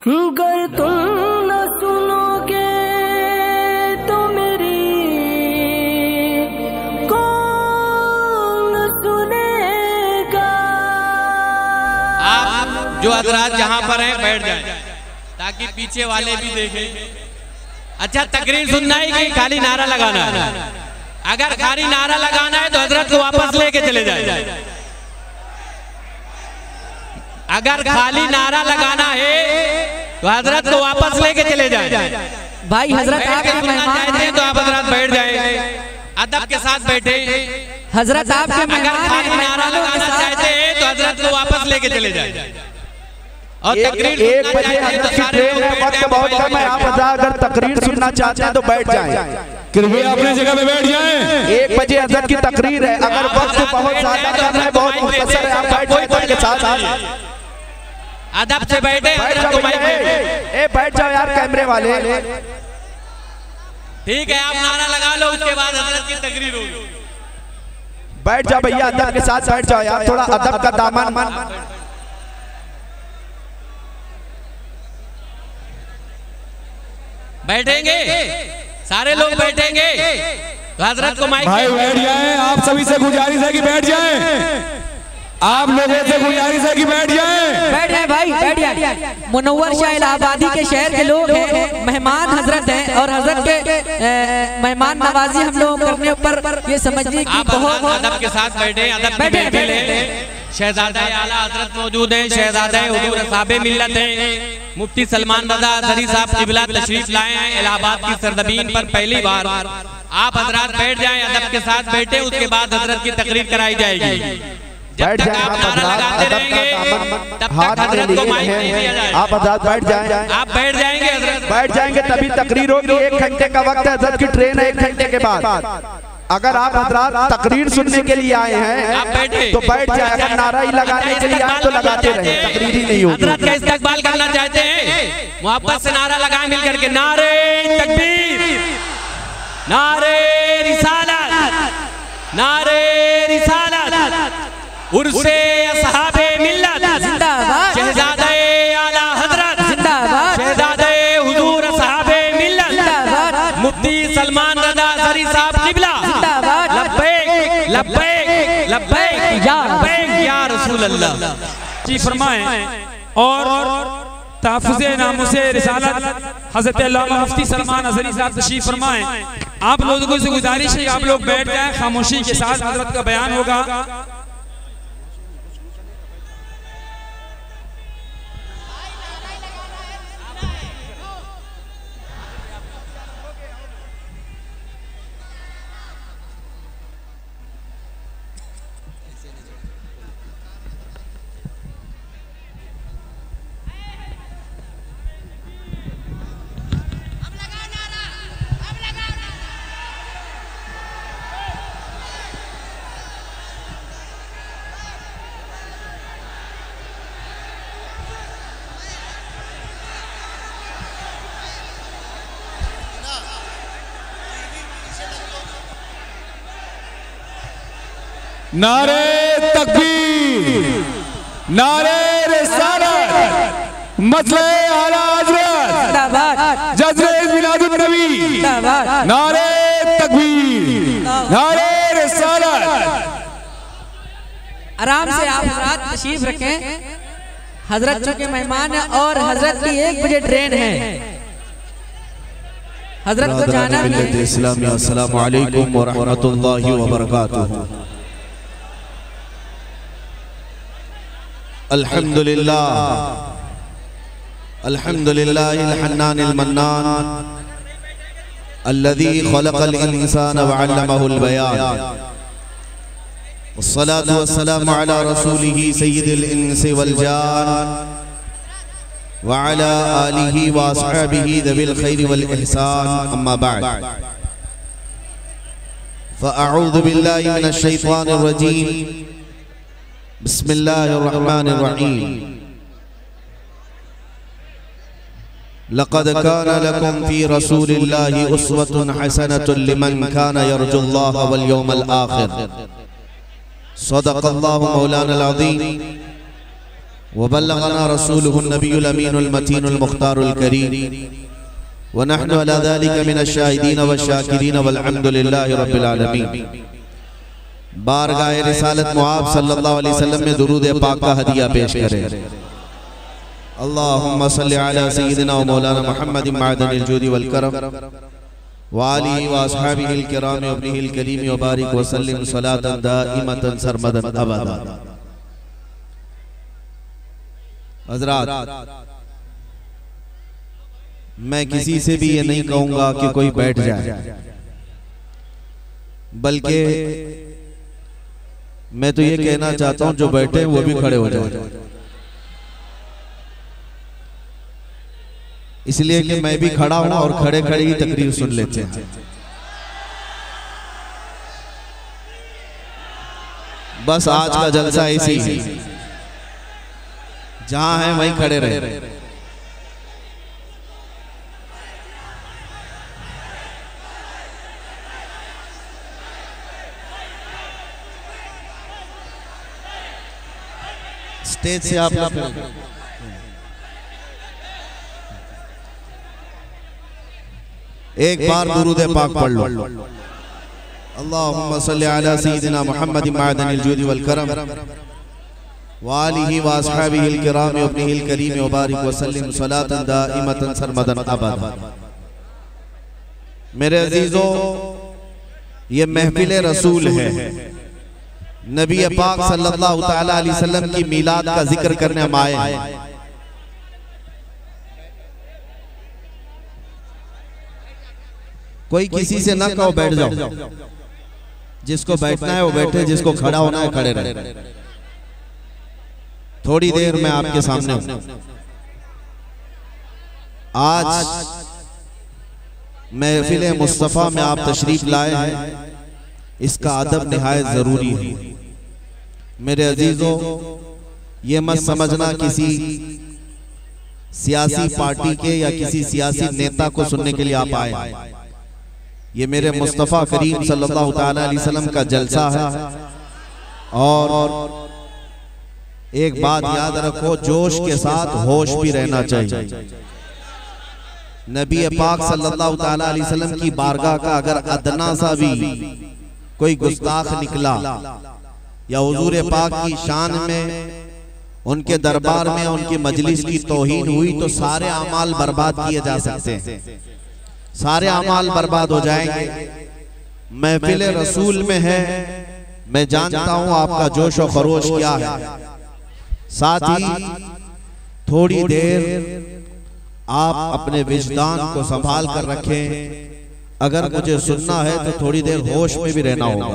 गर तुम न सुनोगे तो मेरी कौन सुनेगा। आप जो हजरात जहां पर हैं बैठ जाएं ताकि पीछे वाले भी देखें। अच्छा, तकरीर सुनना है कि खाली नारा लगाना है? अगर खाली नारा लगाना है तो हजरत को वापस लेके चले जाए। अगर खाली नारा लगाना है तो हजरत को वापस लेके चले जाए। भाई हजरत आपके मेहमान चाहते हैं तो आप हजरत बैठ जाए, अदब के साथ बैठे। हजरत आपके अगर खाली नारा लगाना चाहते हैं तो हजरत को वापस लेके चले जाए। और तकरीर 1 बजे हजरत की ट्रेन है, वक्त बहुत कम है। आप अगर तकरीर सुनना चाहते हैं तो बैठ जाएं, कृपया अपनी जगह पे बैठ जाएं। 1 बजे हजरत की तकरीर है। अगर वक्त बहुत ज्यादा कम है, बहुत मुख्तसर है, आप बैठ जाएं के साथ अदब से बैठे। बैठ जाओ यार कैमरे वाले। ठीक है, आप नारा लगा लो, उसके बाद हजरत की तकरीर होगी। बैठ जाओ भैया, अदब के साथ बैठ जाओ यार, थोड़ा अदब का दामन। बैठेंगे सारे लोग, बैठेंगे तो हजरत को माइक। भाई बैठ जाएं, आप सभी से गुजारिश है कि बैठ जाएं। आप लोगों से गुजारिश है कि बैठ जाएं। बैठ जाए भाई, बैठ जाए। मुनव्वर शाह इलाहाबादी के शहर के लोग हैं, मेहमान हजरत हैं और हजरत के मेहमान नवाजी हम लोग करने पर ये समझिए कि बहुत अदब के साथ बैठे। अदब बैठे। शहजादा आला हजरत मौजूद हैं, शहजादा हुजूर साहब मिल्लत हैं, मुफ्ती सलमान रजा अजहरी साहब क़िबला तशरीफ लाए हैं इलाहाबाद की सरजमीन पर पहली बार। आप हजरत बैठ जाएं, अदब के साथ बैठे, उसके बाद हजरत की तकरीर कराई जाएगी। बैठ जाएं आप हजरात, अदब का दामन हाथ में लिए हैं। आप हजरात बैठ जाएं। आप बैठ जाएंगे हजरत, बैठ जाएंगे तभी तकरीर होगी। 1 घंटे का वक्त है, हजरत की ट्रेन है 1 घंटे के बाद। अगर आप हजरात तकरीर सुनने के लिए आए हैं तो बैठ जाए। अगर नारा ही लगाने के लिए आए तो लगाते रहे, तकरीर ही नहीं होगी। हजरत का इस्तकबाल करना चाहते हैं, मोहब्बत से नारा लगाएं मिलकर के। नारे तकबीर, नारे रिसालत, नारे रिसालत, उर्से असहाबे मिल्लत जिंदाबाद, शहजादे आला हजरत जिंदाबाद, शहजादे हुजूर असहाबे मिल्लत जिंदाबाद, मुफ्ती सलमान रजा अजहरी साहब क़िबला जिंदाबाद, लब्बैक लब्बैक लब्बैक या रसूल अल्लाह जी फरमाएं। और तहफ़्फ़ुज़े नामुसे रिसालत हज़रत अल्लामा मुफ्ती सलमान अज़हरी साहब तशरीफ़ फरमाएं। आप लोगों से गुजारिश है कि आप लोग बैठ जाएं, खामोशी के साथ हज़रत का बयान होगा। नारे तकबीर, नारे रिसालत, मसले आला हजरत, जज़्बे मिलादुन नबी, नारे तकबीर, नारे रिसालत। आराम से आप हजरत तशरीफ रखें। हजरत चूंकि मेहमान है और हजरत की 1 बजे ट्रेन है, हजरत को जाना है। अस्सलामु अलैकुम व रहमतुल्लाहि व बरकातुहू। अल्हम्दुलिल्लाह अल्हम्दुलिल्लाहिल हन्नानिल मन्नान अल्लज़ी खलक़ल इंसान व अल्लमहुल बयान। वस्सलातु वस्सलामु अला रसूलिही सय्यिदिल इंसी वल जान व अला आलिही व अस्हाबिही ज़विल खैरि वल इहसान। अम्मा बअद, फ़अऊज़ु बिल्लाहि मिनश शैतानिर रजीम। बिस्मिल्लाहिर्रहमानिर्रहीम। लक़द कान लकुम फ़ी रसूलिल्लाहि उस्वतुन हसनतुन लिमन कान यरजुल्लाह वल यौमल आखिर। सदक़ल्लाहु मौलाना अज़ीम। वबल्लगना रसूलुहुन नबियुल अमीनुल मतीनुल मुख्तारुल करीम व नहनु अला ज़ालिका मिनश शाहिदीन वश-शाकिरीन वल्हम्दुलिल्लाहि रब्बिल आलमीन। बारगाह रिसालत मुआब सल्लल्लाहु अलैहि वसल्लम में दुरूद पाक का हदिया पेश करें। अल्लाहुम्मा सल्लि अला सय्यिदिना व मौलाना मुहम्मदिन मअदनिल जूदि वल करम व आलिहि व अस्हाबिहिल किराम व इब्निहिल करीम व बारिक व सल्लिम सलातन दाइमतन सरमदन अबदा। हज़रात, मैं किसी से भी ये नहीं कहूंगा कि कोई बैठ जाए, बल्कि मैं तो ये कहना चाहता हूं जो बैठे वो भी खड़े हो जाए, इसलिए कि मैं भी खड़ा हूं और खड़े खड़े ही तकरीर सुन लेते हैं। बस आज का जलसा ऐसी है, जहां है वहीं खड़े रहे। स्टेज से आप एक बार दुरूद पाक पढ़ लो। अल्लाहुम्मा सल्लि अला सय्यिदिना मुहम्मदिन मअदनिल जूदि वल करम व आलिहि व अस्हाबिहिल किराम व इब्निहिल करीम व बारिक व सल्लिम सलातन दाइमतन सरमदन अबदा। मेरे अजीजों, ये महफिल रसूल है। नबी पाक सल्लल्लाहु तआला अलैहि वसल्लम की मीलाद का जिक्र करने हम आए हैं। कोई किसी से ना कहो बैठ जाओ, जिसको बैठना है वो बैठे, जिसको खड़ा होना है खड़े रहे। थोड़ी देर में आपके सामने हूं। आज महफिल मुस्तफा में आप तशरीफ लाए हैं, इसका अदब निहायत जरूरी है। मेरे अजीजों, ये मत समझना किसी सियासी पार्टी के या किसी सियासी नेता को सुनने के लिए आप आए। ये मेरे मुस्तफा करीम सल्लल्लाहु तआला अलैहि वसल्लम का जलसा है। और एक बात याद रखो, जोश के साथ होश भी रहना चाहिए। नबी पाक सल्लल्लाहु तआला अलैहि वसल्लम की बारगाह का अगर अदना सा भी कोई गुस्ताख निकला या हुजूर पाक की शान में, उनके दरबार में, उनकी मजलिस की तौहीन हुई तो सारे अमाल बर्बाद किए जा सकते हैं, सारे अमाल बर्बाद हो जाएंगे। महफिल रसूल में है, मैं जानता हूं आपका जोश और खरोश क्या है। साथ ही थोड़ी देर आप अपने विजदान को संभाल कर रखें। अगर मुझे सुनना है तो थोड़ी देर होश में भी रहना होगा।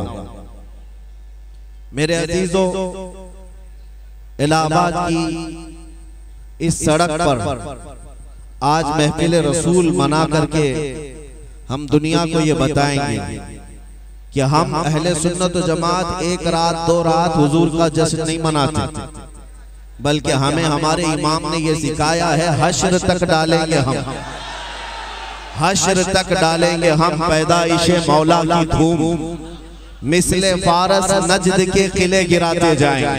मेरे अजीजों, इलाहाबाद की इस सड़क पर आज महफिल रसूल मना करके हम दुनिया को ये बताएंगे कि हम अहले सुन्नत व जमात एक रात दो रात हुजूर का जश्न नहीं मनाते, बल्कि हमें हमारे इमाम ने ये सिखाया है, हश्र तक डालेंगे हम, हश्र तक डालेंगे हम पैदाइशे मौला की धूम, मिसले फारस नजद के किले गिराते जाएंगे।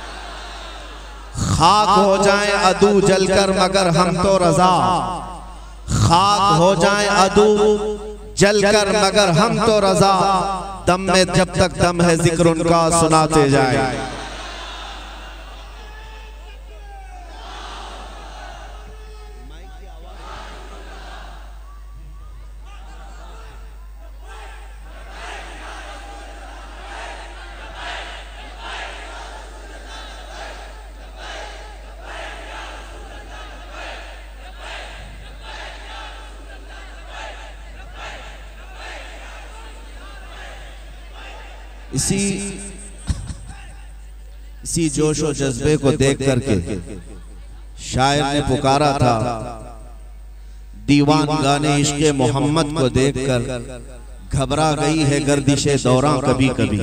खाक हो जाएं अदू जलकर मगर हम तो रजा, खाक हो जाएं अदू जलकर मगर हम तो रजा, दम में जब तक दम है जिक्र उनका सुनाते जाएं। इसी जोश और जज्बे को देख करके शायर ने पुकारा था, दीवान गाने इश्क़े मोहम्मद को देखकर घबरा गई है गर्दिशे दौरां कभी कभी।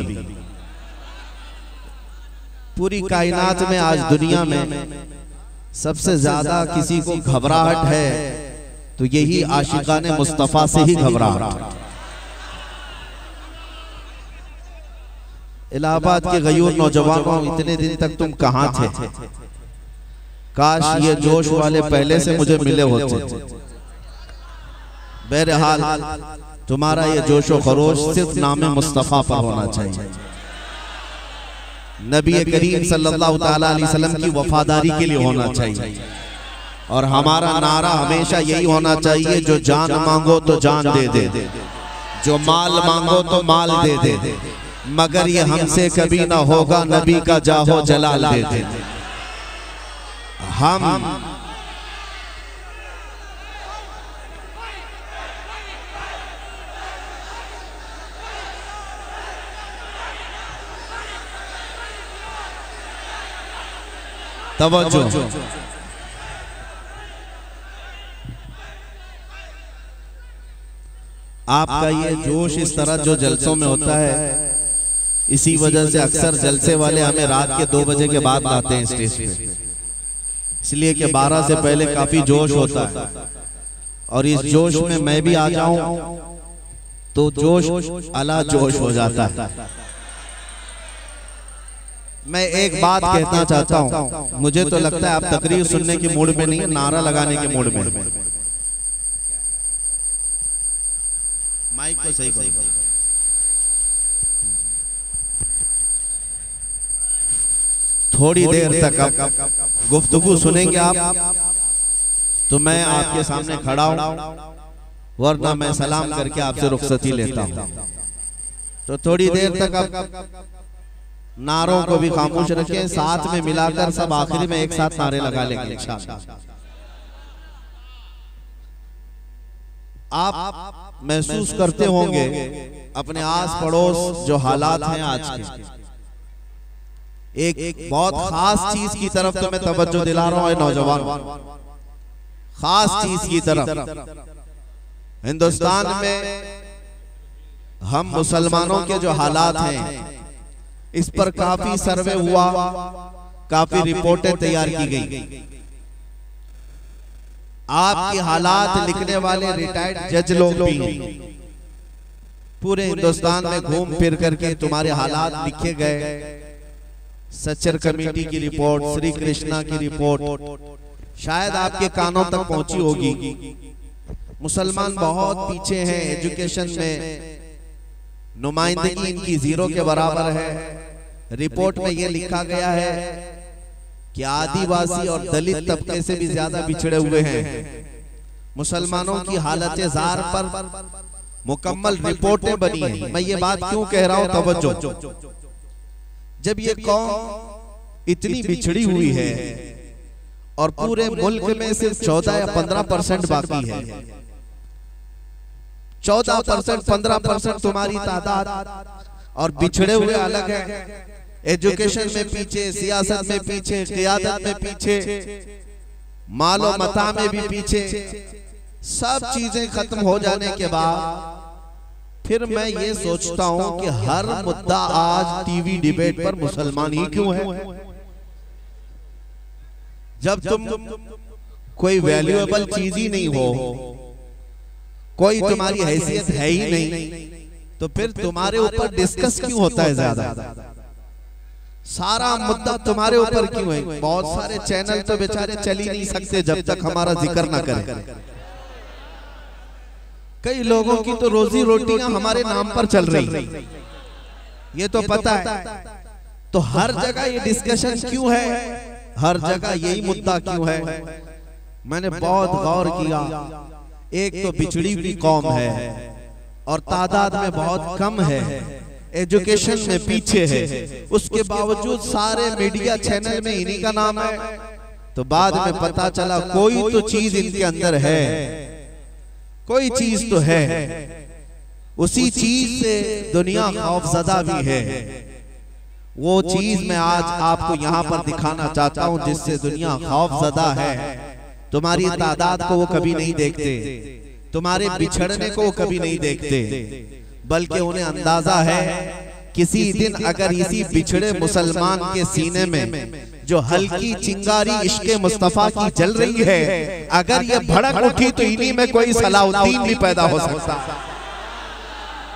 पूरी कायनात में आज दुनिया में सबसे ज्यादा किसी को घबराहट है तो यही आशिकाने मुस्तफा से ही घबराहट। इलाहाबाद के गयूर नौजवानों, इतने दिन तक तुम कहां थे? काश ये जोश वाले पहले से मुझे मिले होते। बहरहाल तुम्हारा ये जोशो खरोश सिर्फ नाम मुस्तफ़ा पर होना चाहिए, नबी करीम सल्लल्लाहु ताला अलैहि वसल्लम की वफादारी के लिए होना चाहिए। और हमारा नारा हमेशा यही होना चाहिए, जो जान मांगो तो जान दे दे, जो माल मांगो तो माल दे दे, मगर ये हमसे कभी ना होगा नबी का जाहो जलाल दे दे। हम तवज्जो, आपका ये जोश इस तरह जो जलसों में होता है, इसी वजह से अक्सर जलसे वाले हमें रात के 2 बजे के बाद लाते हैं स्टेज पे, इसलिए कि 12 से पहले काफी जोश होता है। और इस जोश में मैं भी आ जाऊं तो जोश अला जोश हो जाता है। मैं एक बात कहना चाहता हूं, मुझे तो लगता है आप तकरीर सुनने के मूड में नहीं, नारा लगाने के मूड में। माइक को सही करो। थोड़ी देर तक अब गुफ्तगू सुनेंगे आप, तो मैं आपके सामने खड़ा हूं, वरना मैं सलाम करके आपसे रुखसती लेता हूं। तो थोड़ी देर तक अब नारों को भी खामोश रखें, साथ में मिलाकर सब आखिरी में एक साथ नारे लगा लेंगे इंशाअल्लाह। आप महसूस करते होंगे अपने आस पड़ोस जो हालात हैं आज के, एक बहुत खास चीज की तरफ तो मैं तवज्जो दिला रहा हूं नौजवान, खास चीज की तरफ। हिंदुस्तान में हम मुसलमानों के जो हालात हैं, इस पर काफी सर्वे हुआ, काफी रिपोर्टें तैयार की गई। आपके हालात लिखने वाले रिटायर्ड जज लोग भी हैं, पूरे हिंदुस्तान में घूम फिर करके तुम्हारे हालात लिखे गए। सच्चर कमेटी की रिपोर्ट, श्री कृष्णा की रिपोर्ट शायद आपके कानों तक पहुंची होगी। मुसलमान बहुत पीछे हैं एजुकेशन में, नुमाइंदगी इनकी 0 के बराबर है। रिपोर्ट में यह लिखा गया है कि आदिवासी और दलित तबके से भी ज्यादा पिछड़े हुए हैं। मुसलमानों की हालत जार पर मुकम्मल रिपोर्टें बनी हैं। मैं ये बात क्यों कह रहा हूं, तवज्जो, जब ये कौम इतनी बिछड़ी हुई है और पूरे मुल्क में सिर्फ 14 या 15% बाकी है, 14%, 15% तुम्हारी तादाद, और बिछड़े हुए अलग है। एजुकेशन में पीछे, सियासत में पीछे, क़ियादत में पीछे, मालो मता में भी पीछे। सब चीजें खत्म हो जाने के बाद फिर मैं ये सोचता हूं कि हर मुद्दा आज टीवी डिबेट पर मुसलमान ही क्यों है। जब तुम कोई वैल्यूएबल चीज ही नहीं हो, कोई तुम्हारी हैसियत है ही नहीं, तो फिर तुम्हारे ऊपर डिस्कस क्यों होता है ज्यादा? सारा मुद्दा तुम्हारे ऊपर क्यों है? बहुत सारे चैनल तो बेचारे चल ही नहीं सकते जब तक हमारा जिक्र ना करें। कई लोगों की तो रोजी रोटियां हमारे नाम पर चल रही, ये तो पता है। तो हर जगह ये डिस्कशन क्यों है, हर जगह यही मुद्दा क्यों है? मैंने बहुत गौर किया। एक तो बिछड़ी हुई कौम है और तादाद में बहुत कम है, एजुकेशन में पीछे है, उसके बावजूद सारे मीडिया चैनल में इन्हीं का नाम है। तो बाद में पता चला कोई तो चीज इनके अंदर है, कोई चीज तो है। उसी चीज से दुनिया खौफजदा भी है। वो चीज मैं आज आपको यहाँ पर दिखाना चाहता हूँ जिससे दुनिया खौफजदा है। तुम्हारी तादाद को वो कभी नहीं देखते, तुम्हारे बिछड़ने को वो कभी नहीं देखते, बल्कि उन्हें अंदाजा है किसी दिन अगर इसी बिछड़े मुसलमान के सीने में जो हल्की चिंगारी इश्क़े मुस्तफा की जल रही है, अगर ये भड़क उठी तो इन्हीं में कोई सलाउद्दीन भी पैदा हो सकता।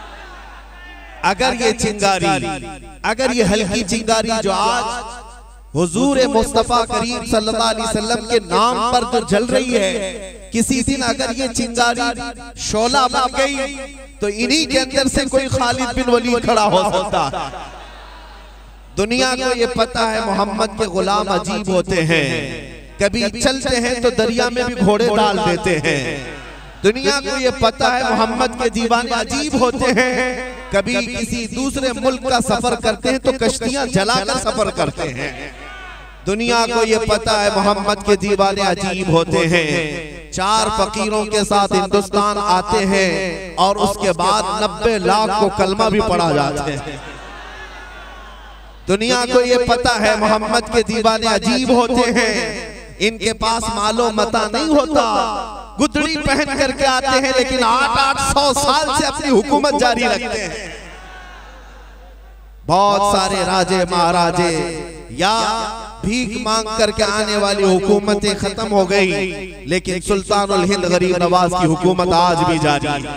अगर ये चिंगारी, अगर ये हल्की चिंगारी जो आज हुजूर मुस्तफा करीम सल्लल्लाहु अलैहि वसल्लम के नाम पर जो जल रही है, किसी दिन अगर ये चिंगारी शोला बन गई तो इन्हीं के अंदर से कोई खालिद बिन वलीद खड़ा हो सकता है। दुनिया को ये पता है मोहम्मद के गुलाम अजीब होते हैं, कभी चलते हैं तो दरिया में भी घोड़े डाल देते हैं। दुनिया को ये पता है मोहम्मद के दीवाने अजीब होते हैं, कभी किसी दूसरे मुल्क का सफर करते हैं तो कश्तियां जलाकर सफर करते हैं। दुनिया को ये पता है मोहम्मद के दीवाने अजीब होते हैं। 4 फकीरों के साथ हिंदुस्तान आते हैं और उसके बाद 90 लाख को कलमा भी पढ़ा जाता है। दुनिया को ये पता है मोहम्मद के दीवाने अजीब होते हैं, इनके पास मालो मता नहीं होता, गुदड़ी पहन करके आते हैं लेकिन 800 साल से अपनी हुकूमत जारी रखते हैं। बहुत सारे राजे महाराजे या भीख मांग करके आने वाली हुकूमतें खत्म हो गई, लेकिन सुल्तानुल हिंद गरीब नवाज की हुकूमत आज भी जारी है।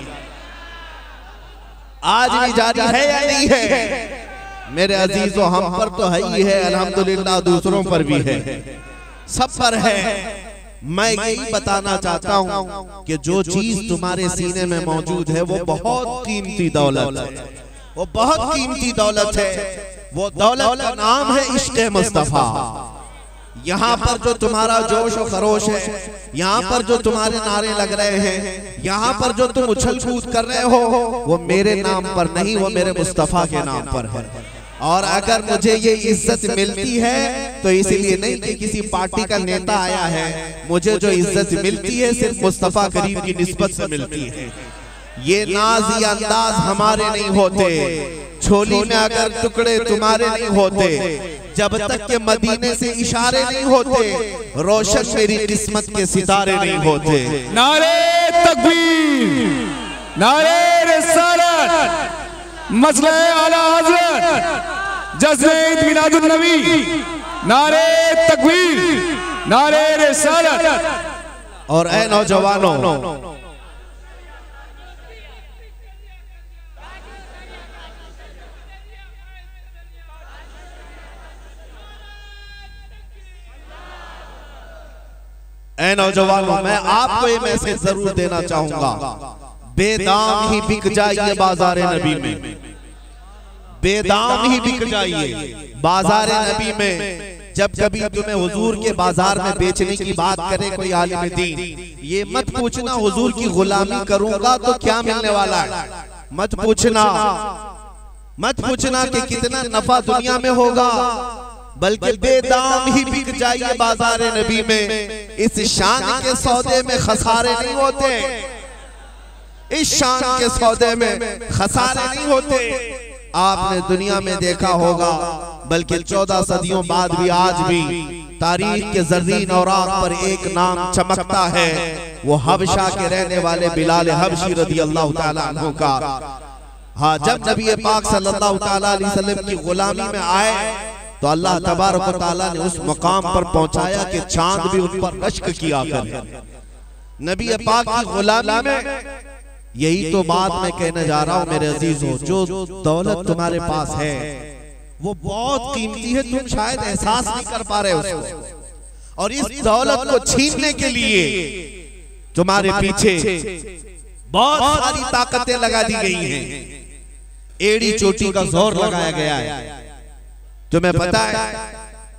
आज भी जारी है या नहीं है? मेरे अजीजों, हम पर तो है ही है, अल्हम्दुलिल्लाह दूसरों पर भी है, सब पर है। मैं यही बताना चाहता हूँ कि जो चीज तुम्हारे सीने में मौजूद है वो बहुत कीमती दौलत है, वो बहुत कीमती दौलत है। वो दौलत का नाम है इश्क़ मुस्तफा। यहाँ पर जो तुम्हारा जोश और खरोश है, यहाँ पर जो तुम्हारे नारे लग रहे हैं, यहाँ पर जो तुम उछल कूद कर रहे हो, वो मेरे नाम पर नहीं, वो मेरे मुस्तफा के नाम पर है। और अगर मुझे ये इज्जत मिलती है तो इसलिए नहीं कि किसी पार्टी का नेता आया है, मुझे जो इज्जत मिलती है सिर्फ मुस्तफा करीम की निस्बत से मिलती है। ये नाज या अंदाज हमारे नहीं होते, छोली में अगर टुकड़े तुम्हारे नहीं होते, जब तक के मदीने से इशारे नहीं होते, रोशन मेरी किस्मत के सितारे नहीं होते। नारे तकबीर, नारे रिसालत, मसले आला हज़रत, जज़्बे ईद मिलादुन नबी, नारे तकबीर, नारे रिसालत। और ऐ नौजवानों, ऐ नौजवानों, मैं आपको ये मैसेज जरूर देना चाहूंगा, बेदाम ही बिक जाइए बाजार नबी में, बेदाम ही बिक जाइए बाजार नबी में। जब कभी तुम्हें हुजूर के बाजार में बेचने की बात करे कोई आलिम दीन, ये मत पूछना हुजूर की गुलामी करूंगा तो क्या मिलने वाला है, मत पूछना, मत पूछना कि कितना नफा दुनिया में होगा, बल्कि बेदाम ही बिक जाइए बाजार नबी में। इस शान के सौदे में खसारे नहीं होते, इस शान के सौदे में खसारे नहीं होते। आपने दुनिया में देखा होगा, बल्कि 14 सदियों बाद भी आज भी तारीख के ज़र्रीन औराक पर एक नाम चमकता है, वो हबशा के रहने वाले बिलाल हबशी रज़ी अल्लाह ताला अन्हु का। हाँ, जब नबी पाक सल्लल्लाहु ताला अलैहि वसल्लम की गुलामी में आए तो अल्लाह तबारक व तआला ने उस मकाम पर पहुंचाया कि चांद भी उन पर रश्क किया करे। नबी पाक की गुलामी में यही तो बात मैं कहने जा रहा हूं मेरे अजीजों, जो दौलत तुम्हारे पास है वो बहुत कीमती है, तुम शायद एहसास नहीं कर पा रहे उसको, और इस दौलत को छीनने के लिए तुम्हारे पीछे बहुत सारी ताकतें लगा दी गई हैं, एड़ी चोटी का जोर लगाया गया है। तुम्हें पता है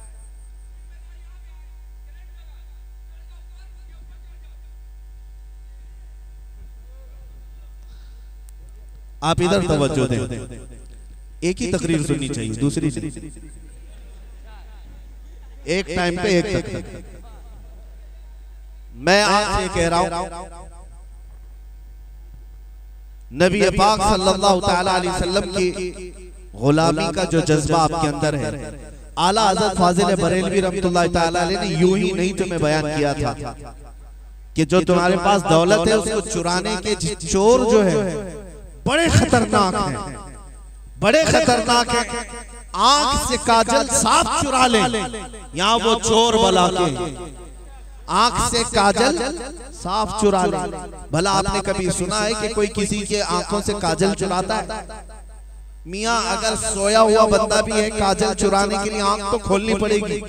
आप इधर तवज्जो दें, एक ही तकरीर सुननी चाहिए, दूसरी नहीं, एक टाइम पे एक तकरीर। मैं आपसे कह रहा हूं, नबी पाक सल्लल्लाहु ताला अलैहि वसल्लम की गुलामी का जो जज्बा आपके अंदर है, आला हज़रत फाजिल बरेलवी रहमतुल्लाह ताला अलैह ने यूं ही नहीं तुम्हें बयान किया था कि जो तुम्हारे पास दौलत है उसको चुराने के चोर जो है बड़े खतरनाक हैं, बड़े खतरनाक हैं। आंख से काजल साफ चुरा ले, यहाँ वो चोर बला के आंख से काजल साफ चुरा ले। भला आपने कभी सुना है कि कोई किसी के आंखों से काजल चुराता है? मियाँ अगर सोया हुआ बंदा भी है, काजल चुराने के लिए आंख तो खोलनी पड़ेगी।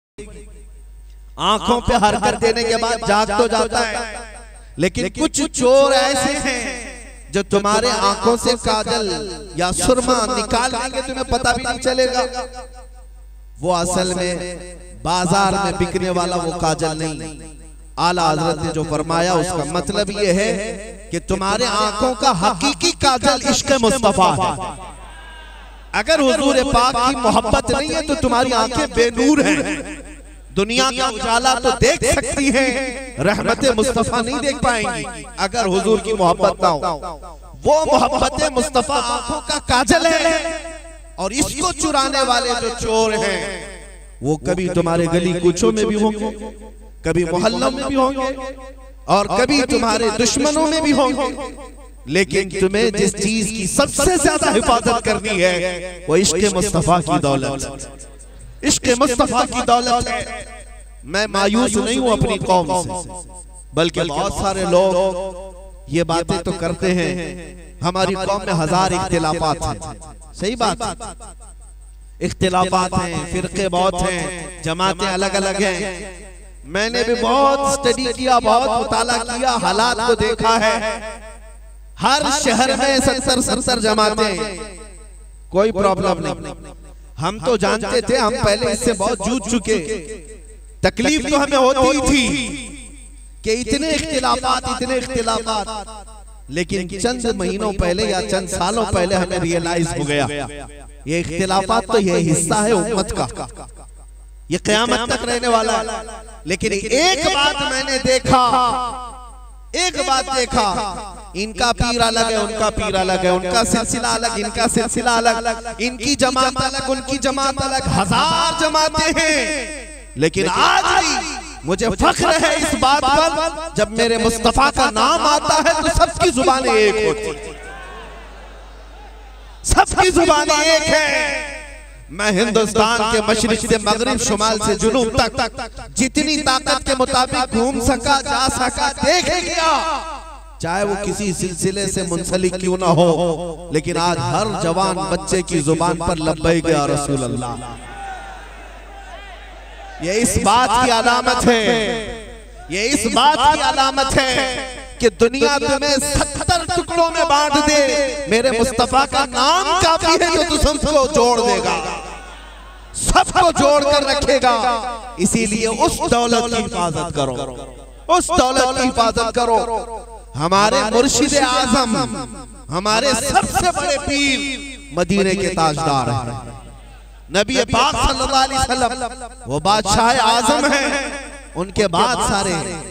आंखों पे हरकत देने के बाद जाग तो जाता है, लेकिन कुछ चोर ऐसे हैं जो तुम्हारे आंखों से काजल या सुरमा निकाल देंगे, तुम्हें पता भी नहीं चलेगा। वो असल में बाजार में बिकने वाला वो काजल नहीं। आला हजरत ने जो फरमाया उसका मतलब ये है कि तुम्हारे आंखों का हकीकी काजल इश्क मुस्तफा है। अगर हुजूर पाक की मोहब्बत नहीं है तो तुम्हारी आंखें बेनूर हैं। दुनिया का उजाला तो देख सकती हैं, रहमत मुस्तफा नहीं देख पाएंगी अगर हुजूर की मोहब्बत ना हो। वो मोहब्बत मुस्तफा आंखों का काजल है, और इसको चुराने वाले जो चोर हैं वो कभी तुम्हारे गली कूचों में भी होंगे, कभी मोहल्लों में भी होंगे, और कभी तुम्हारे दुश्मनों में भी होंगे। लेकिन तुम्हें जिस चीज की सबसे ज्यादा हिफाजत करनी है वो इश्क मुस्तफा की दौलत, इश्क मुस्तफा की दौलत है। मैं मायूस नहीं हूं अपनी कौम से, बल्कि बहुत सारे लोग ये बातें तो करते हैं। हमारी कौम में 1000 इख्तिलाफात हैं, सही बात है, इख्तिलाफात हैं, फिरके बहुत हैं, जमातें अलग अलग हैं। मैंने भी बहुत स्टडी किया, बहुत मुताला किया, हालात को देखा है। हर शहर में 70-70 जमातें, कोई प्रॉब्लम नहीं। हम तो जानते थे, हम पहले इससे बहुत जूझ चुके। तकलीफ तो हमें होती थी कि इतने इख्तिलाफात, लेकिन चंद महीनों पहले या चंद सालों पहले हमें रियलाइज हो गया ये इख्तिलाफात तो ये हिस्सा है उम्मत का, ये क़यामत तक रहने वाला है। लेकिन एक बात मैंने देखा, इनका पीर अलग है, उनका पीर अलग है, उनका सिलसिला अलग, इनका सिलसिला अलग, इनकी जमात अलग, उनकी जमात अलग, 1000 जमातें हैं। लेकिन आज भी मुझे फख्र है इस बात पर, जब मेरे मुस्तफा का नाम आता है तो सबकी जुबानें एक होती, सबकी जुबानें एक है। मैं हिंदुस्तान के मशरिक से मगरिब, शुमाल से जुनूब तक जितनी ताकत के मुताबिक घूम सका, जा सका, देख लिया, चाहे वो किसी सिलसिले से मुंसलिक क्यों ना हो। लेकिन आज हर जवान बच्चे की जुबान पर लब्बैक या रसूल अल्लाह, ये इस बात की अलामत है, ये इस बात की अलामत है कि दुनिया तुम्हें 70 टुकड़ों में बांट दे, मेरे मुस्तफा का नाम काफी है जो तुम सबको जोड़ देगा, सबको जोड़ कर रखेगा। इसीलिए उस दौलत की हिफाजत करो, उस दौलत की हिफाजत करो। हमारे मुर्शिद आजम, हमारे सबसे बड़े पीर मदीने के ताजदार हैं, नबी पाक सल्लल्लाहु अलैहि वसल्लम वो बादशाह आजम हैं। उनके बाद सारे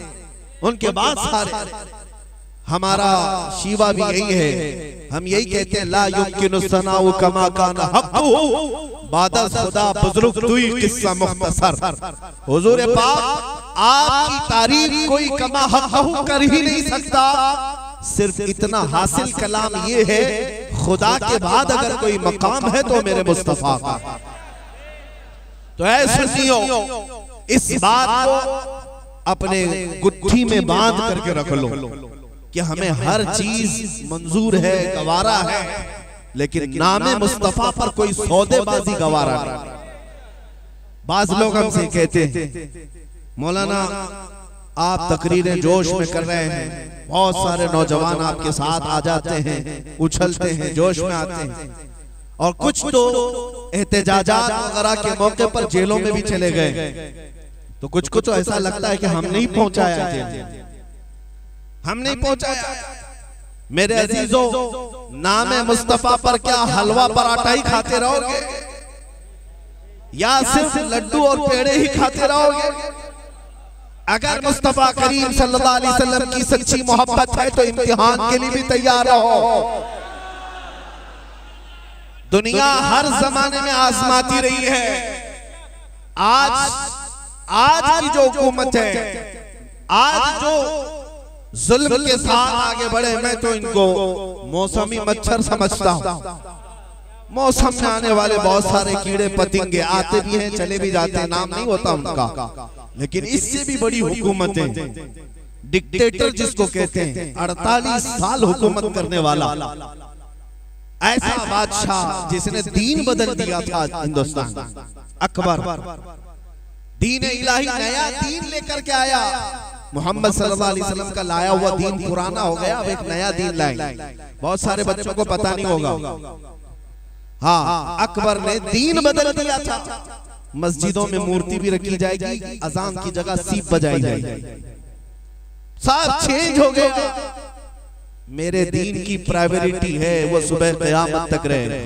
हमारा शीवा भी यही है, हम यही कहते हैं, ला युमकिनु सनाउ कमा काना हक़्क़ुहु बादा खुदा बुजुर्ग दुई किस्सा मुख्तसर। हुजूर पाक आपकी तारीफ कोई कमा हक़्क़ुहु कर ही नहीं सकता। सिर्फ इतना हासिल कलाम ये है, खुदा के बाद अगर कोई मकाम है तो मेरे मुस्तफा का। तो ऐ सुनियो, इस बात को अपने गुत्थी में बांध करके रख लो कि हमें हर चीज मंजूर है, गवारा है, लेकिन नामे मुस्तफा पर कोई सौदेबाजी गवारा नहीं। बाज लोग हमसे कहते हैं, मौलाना आप तकरीरें जोश में कर रहे हैं, बहुत सारे नौजवान आपके साथ आ जाते हैं, उछलते हैं, जोश में आते हैं, और कुछ तो एहतजाजात वगैरह के मौके पर जेलों में भी चले गए। तो कुछ को तो ऐसा लगता है कि हम नहीं पहुंचाया जेल, हम नहीं पहुंचाया। मेरे अजीजों, नामे मुस्तफा पर क्या हलवा पराठा ही खाते रहोगे या सिर्फ लड्डू और पेड़े ही खाते रहोगे? अगर मुस्तफा करीम सल्लल्लाहु अलैहि वसल्लम की सच्ची मोहब्बत है तो इम्तिहान के लिए भी तैयार रहो। दुनिया हर जमाने में आजमाती रही है। आज की जो हुकूमत है, आज जो जुल्म के साथ आगे बढ़े, मैं तो इनको मौसमी मच्छर समझता हूँ। मौसम में आने वाले बहुत सारे कीड़े पतिंगे आते भी हैं, चले भी जाते हैं, नाम नहीं होता उनका, लेकिन इससे भी बड़ी हुकूमतें, डिक्टेटर जिसको कहते हैं, 48 साल हुकूमत करने वाला, ऐसा बादशाह जिसने दीन बदल दिया था हिंदुस्तान, अकबर दीन इलाही नया दीन लेकर के आया। मोहम्मद सल्लल्लाहु अलैहि वसल्लम का लाया हुआ दीन पुराना हो गया, अब एक नया दीन लाए। बहुत सारे बच्चों को पता नहीं होगा। हाँ, अकबर ने दीन बदल दिया था। मस्जिदों में मूर्ति भी रखी जाएगी, अजान की जगह सीप बजाई जाएगी, सब चेंज हो गया। मेरे दीन की प्रायोरिटी है वो सुबह क़यामत तक रहे।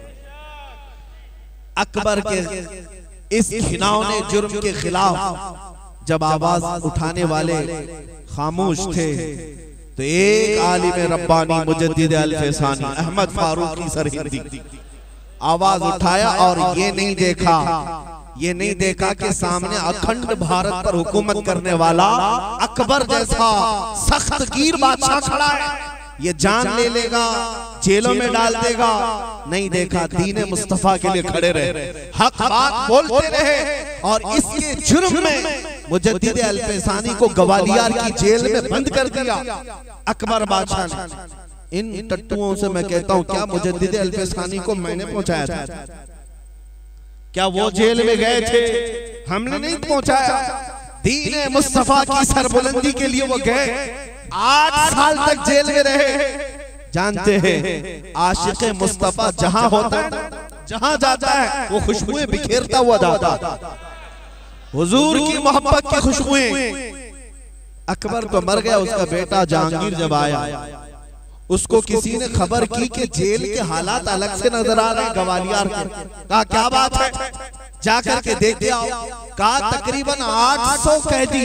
अकबर के इस घिनौने जुर्म के खिलाफ जब आवाज उठाने वाले खामोश थे तो एक आलिम रब्बानी मुजद्दिद अल-फैसानी अहमद फारूकी सरहिंदी आवाज उठाया और ये नहीं देखा कि सामने अखंड भारत पर हुकूमत करने वाला अकबर जैसा सख्त गिर बादशाह खड़ा है, ये जान ले लेगा, जेलों में डाल देगा। नहीं देखा, दीन मुस्तफा के लिए खड़े रहे, हक बात बोलते रहे। और इसके जुर्म में मुजद्दिद अल-फैसानी को ग्वालियर की जेल में बंद कर दिया अकबर बादशाह ने। इन टट्टुओं से मैं कहता हूँ, क्या मुजद्दिद अल-फैसानी को मैंने पहुंचाया था? क्या वो जेल में गए थे? हमने नहीं पहुंचाया। दीन मुस्तफा की सरबुलंदी के लिए वो गए, 8 साल तक जेल में रहे। जानते हैं, आशिक मुस्तफा जहां होता है, जहां जाता है, वो खुशबुएं बिखेरता हुआ जाता। हुजूर की मोहब्बत की खुशबुएं। अकबर तो मर गया, उसका बेटा जहांगीर जब आया, उसको किसी ने खबर की कि जेल के हालात अलग से नजर आ रहे हैं ग्वालियर के। कहा क्या बात है, जाकर के देखते आओ। कहा तकरीबन 800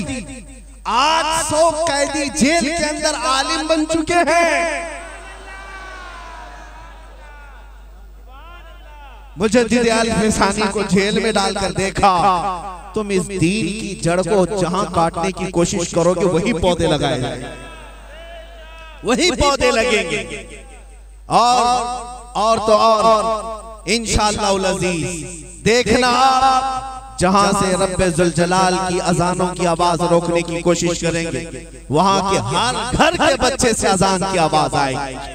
कैदी जेल के अंदर आलिम बन चुके हैं। मुजद्दिद अल-फैसानी को जेल में डालकर देखा, तुम इस दीन की जड़ को जहां काटने की कोशिश करोगे वही पौधे लगाए जाएंगे, वही पौधे लगेंगे। और तो और इंशाअल्लाह उल अजीज देखना, जहां से रब्बे जुल जलाल की अजानों की आवाज रोकने की कोशिश करेंगे, वहां के हर घर के बच्चे से अजान की आवाज आएगी।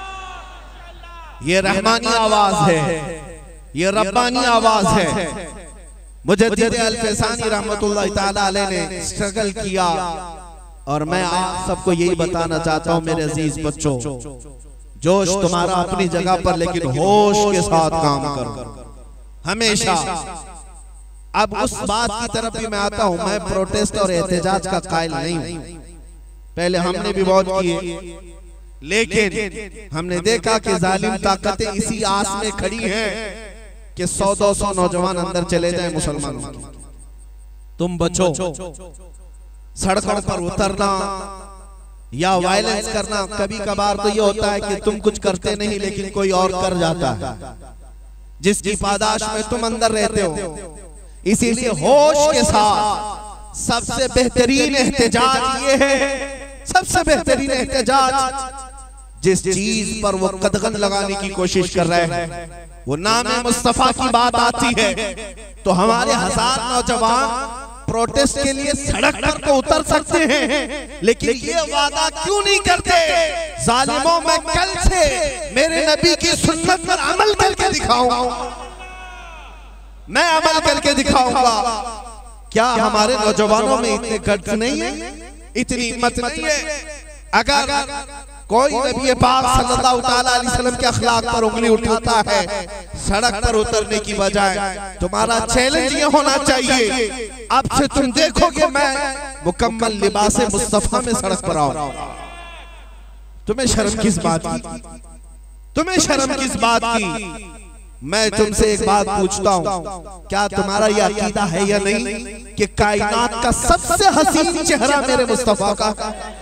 ये रहमानी आवाज है, ये रब्बानी आवाज है। मुजद्दिद अल-फैसानी रहमतुल्लाह ताला अलैह ने स्ट्रगल किया। और मैं आप सबको यही बताना चाहता हूं मेरे अजीज बच्चों, जोश तुम्हारा अपनी जगह पर, लेकिन होश के साथ काम करो हमेशा। अब उस बात की तरफ भी मैं आता हूं, मैं प्रोटेस्ट और एहतजाज का कायल नहीं हूं। पहले हमने भी बहुत किए, लेकिन हमने देखा कि जालिम ताकतें इसी आस में खड़ी हैं कि 100-200 नौजवान अंदर चले जाए मुसलमानों की। तुम बचो। सड़कों पर उतरना या वायलेंस करना, कभी कभार तो ये होता है कि तुम कुछ करते नहीं लेकिन कोई और कर जाता है, जिसकी पादाश में तुम अंदर रहते हो। इसीलिए होश के साथ सबसे बेहतरीन एहतजाज ये है, सबसे बेहतरीन एहतजाज जिस चीज पर वो कदगन लगाने की कोशिश कर रहे हैं, वो नाम मुस्तफा की बात आती है तो हमारे 1000 नौजवान प्रोटेस्ट के लिए सड़क पर तो उतर सकते हैं, लेकिन ये वादा क्यों नहीं करते, जालिमों में कल से मेरे नबी की सुन्नत पर अमल करके दिखाऊंगा, मैं अमल करके दिखाऊंगा। क्या हमारे नौजवानों में इतने गट्स नहीं है, इतनी हिम्मत नहीं है? अगर कोई नबी पाक सल्लल्लाहु ताला अलैहि वसल्लम के अखलाक पर उंगली उठाता है सड़क पर उतरने की बजाय, तुम्हारा चैलेंज ये होना चाहिए, अब से तुम देखोगे मैं मुकम्मल लिबासे मुस्तफा में सड़क पर आऊं। तुम्हें शर्म किस बात की? तुम्हें शर्म किस बात की? मैं तुमसे एक बात पूछता हूं, क्या तुम्हारा यह अकीदा है या नहीं कि कायनात का सबसे हसीन चेहरा मेरे मुस्तफा का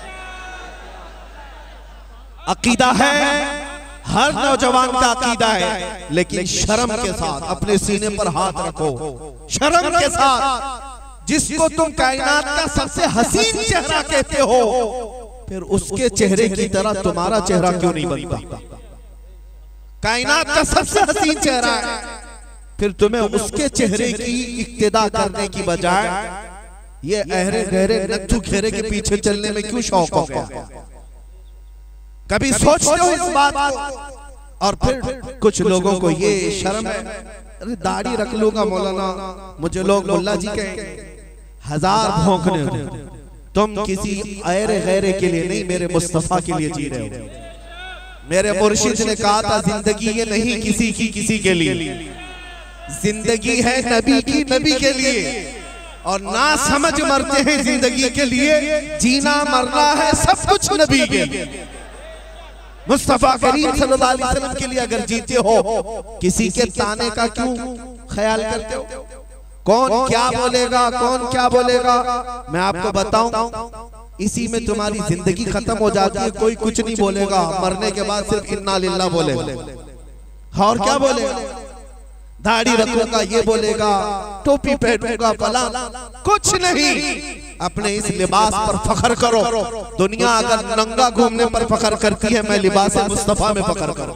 अकीदा है? हर नौजवान का अकीदा है, लेकिन शर्म के साथ अपने सीने पर हाथ रखो, शर्म के साथ। जिसको तुम कायनात का सबसे हसीन चेहरा कहते हो, फिर उसके चेहरे की तरह तुम्हारा चेहरा क्यों नहीं बनता? कायनात का सबसे हसीन चेहरा है, फिर तुम्हें उसके चेहरे की इक्तिदा करने की बजाय ये अहरे गहरे नत्थु घेरे के पीछे चलने में क्यों शौक हो गया? कभी सोचते हो इस बात को? और फिर कुछ लोगों को ये शर्म है, अरे दाढ़ी रख लूंगा मौलाना, मुझे लोग मुल्ला जी कहेंगे, हजार भौंकने हो। तुम किसी ऐरे गैरे के लिए नहीं, मेरे मुस्तफा के लिए जी रहे हो। मेरे मुर्शिद ने कहा था जिंदगी ये नहीं किसी की किसी के लिए, जिंदगी है नबी की नबी के लिए, और ना समझ मरते हैं जिंदगी के लिए, जीना मरना है सब कुछ नबी के लिए। मुस्तफा करीम सल्लल्लाहु अलैहि वसल्लम के लिए अगर जीते हो, किसी के ताने का क्यों ख्याल करते हो? कौन क्या बोलेगा, कौन क्या बोलेगा? मैं आपको बताऊं, इसी में तुम्हारी जिंदगी खत्म हो जाती है। कोई कुछ नहीं बोलेगा, मरने के बाद सिर्फ इन्ना लिल्लाह बोलेगा। और क्या बोलेगा? दाढ़ी रखूंगा ये बोलेगा, टोपी पहनूंगा फला, कुछ नहीं। अपने इस लिबास पर फख्र करो। दुनिया अगर नंगा घूमने पर फख्र करती है, मैं लिबास मुस्तफा में फख्र करूं।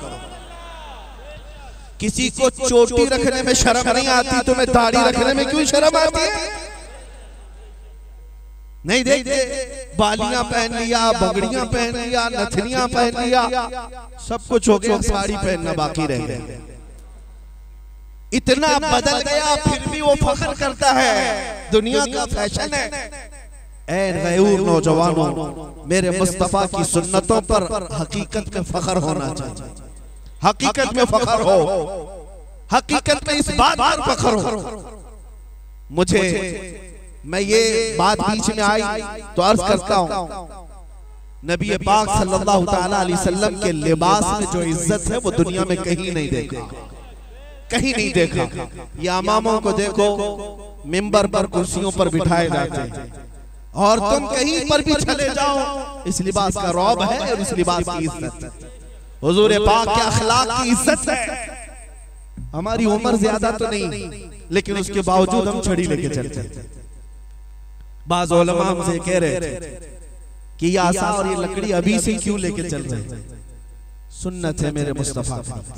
किसी को चोटी रखने में शर्म नहीं आती, तुम्हें दाढ़ी रखने में क्यों शर्म आती है? नहीं देखते, बालियां पहन लिया, बगड़ियां पहन लिया, नथनियां पहन लिया, सब कुछ हो गया, साड़ी पहनना बाकी रह गया। इतना बदल गया, फिर भी वो फख्र करता है, दुनिया का फैशन है। ऐ गैर नौजवानों, मेरे मुस्तफा की सुन्नतों पर हकीकत में फख्र होना चाहिए। हकीकत में फख्र हो, हकीकत में इस बात पर फख्र हो। मुझे, मैं ये बात बीच में आई तो अर्ज करता हूं, नबी पाक सल्लल्लाहु ताला अलैहि वसल्लम के लिबास में जो इज्जत है वो दुनिया में कहीं नहीं देखा, कहीं नहीं देखा। ये इमामों को देखो, मिंबर पर कुर्सियों पर बिठाए जाते हैं, और तुम कहीं पर भी चले जाओ, इस लिबास का रौब है और इस लिबास की इज्जत है। हुजूर पाक के अखलाक की इज्जत है। हमारी उम्र ज्यादा तो नहीं, लेकिन उसके बावजूद हम छड़ी लेके चलते हैं। बाज़ उलमा हमसे कह रहे थे कि ये आसा और ये लकड़ी अभी से क्यों लेके चल रहे हैं? सुन्नत है मेरे मुस्तफा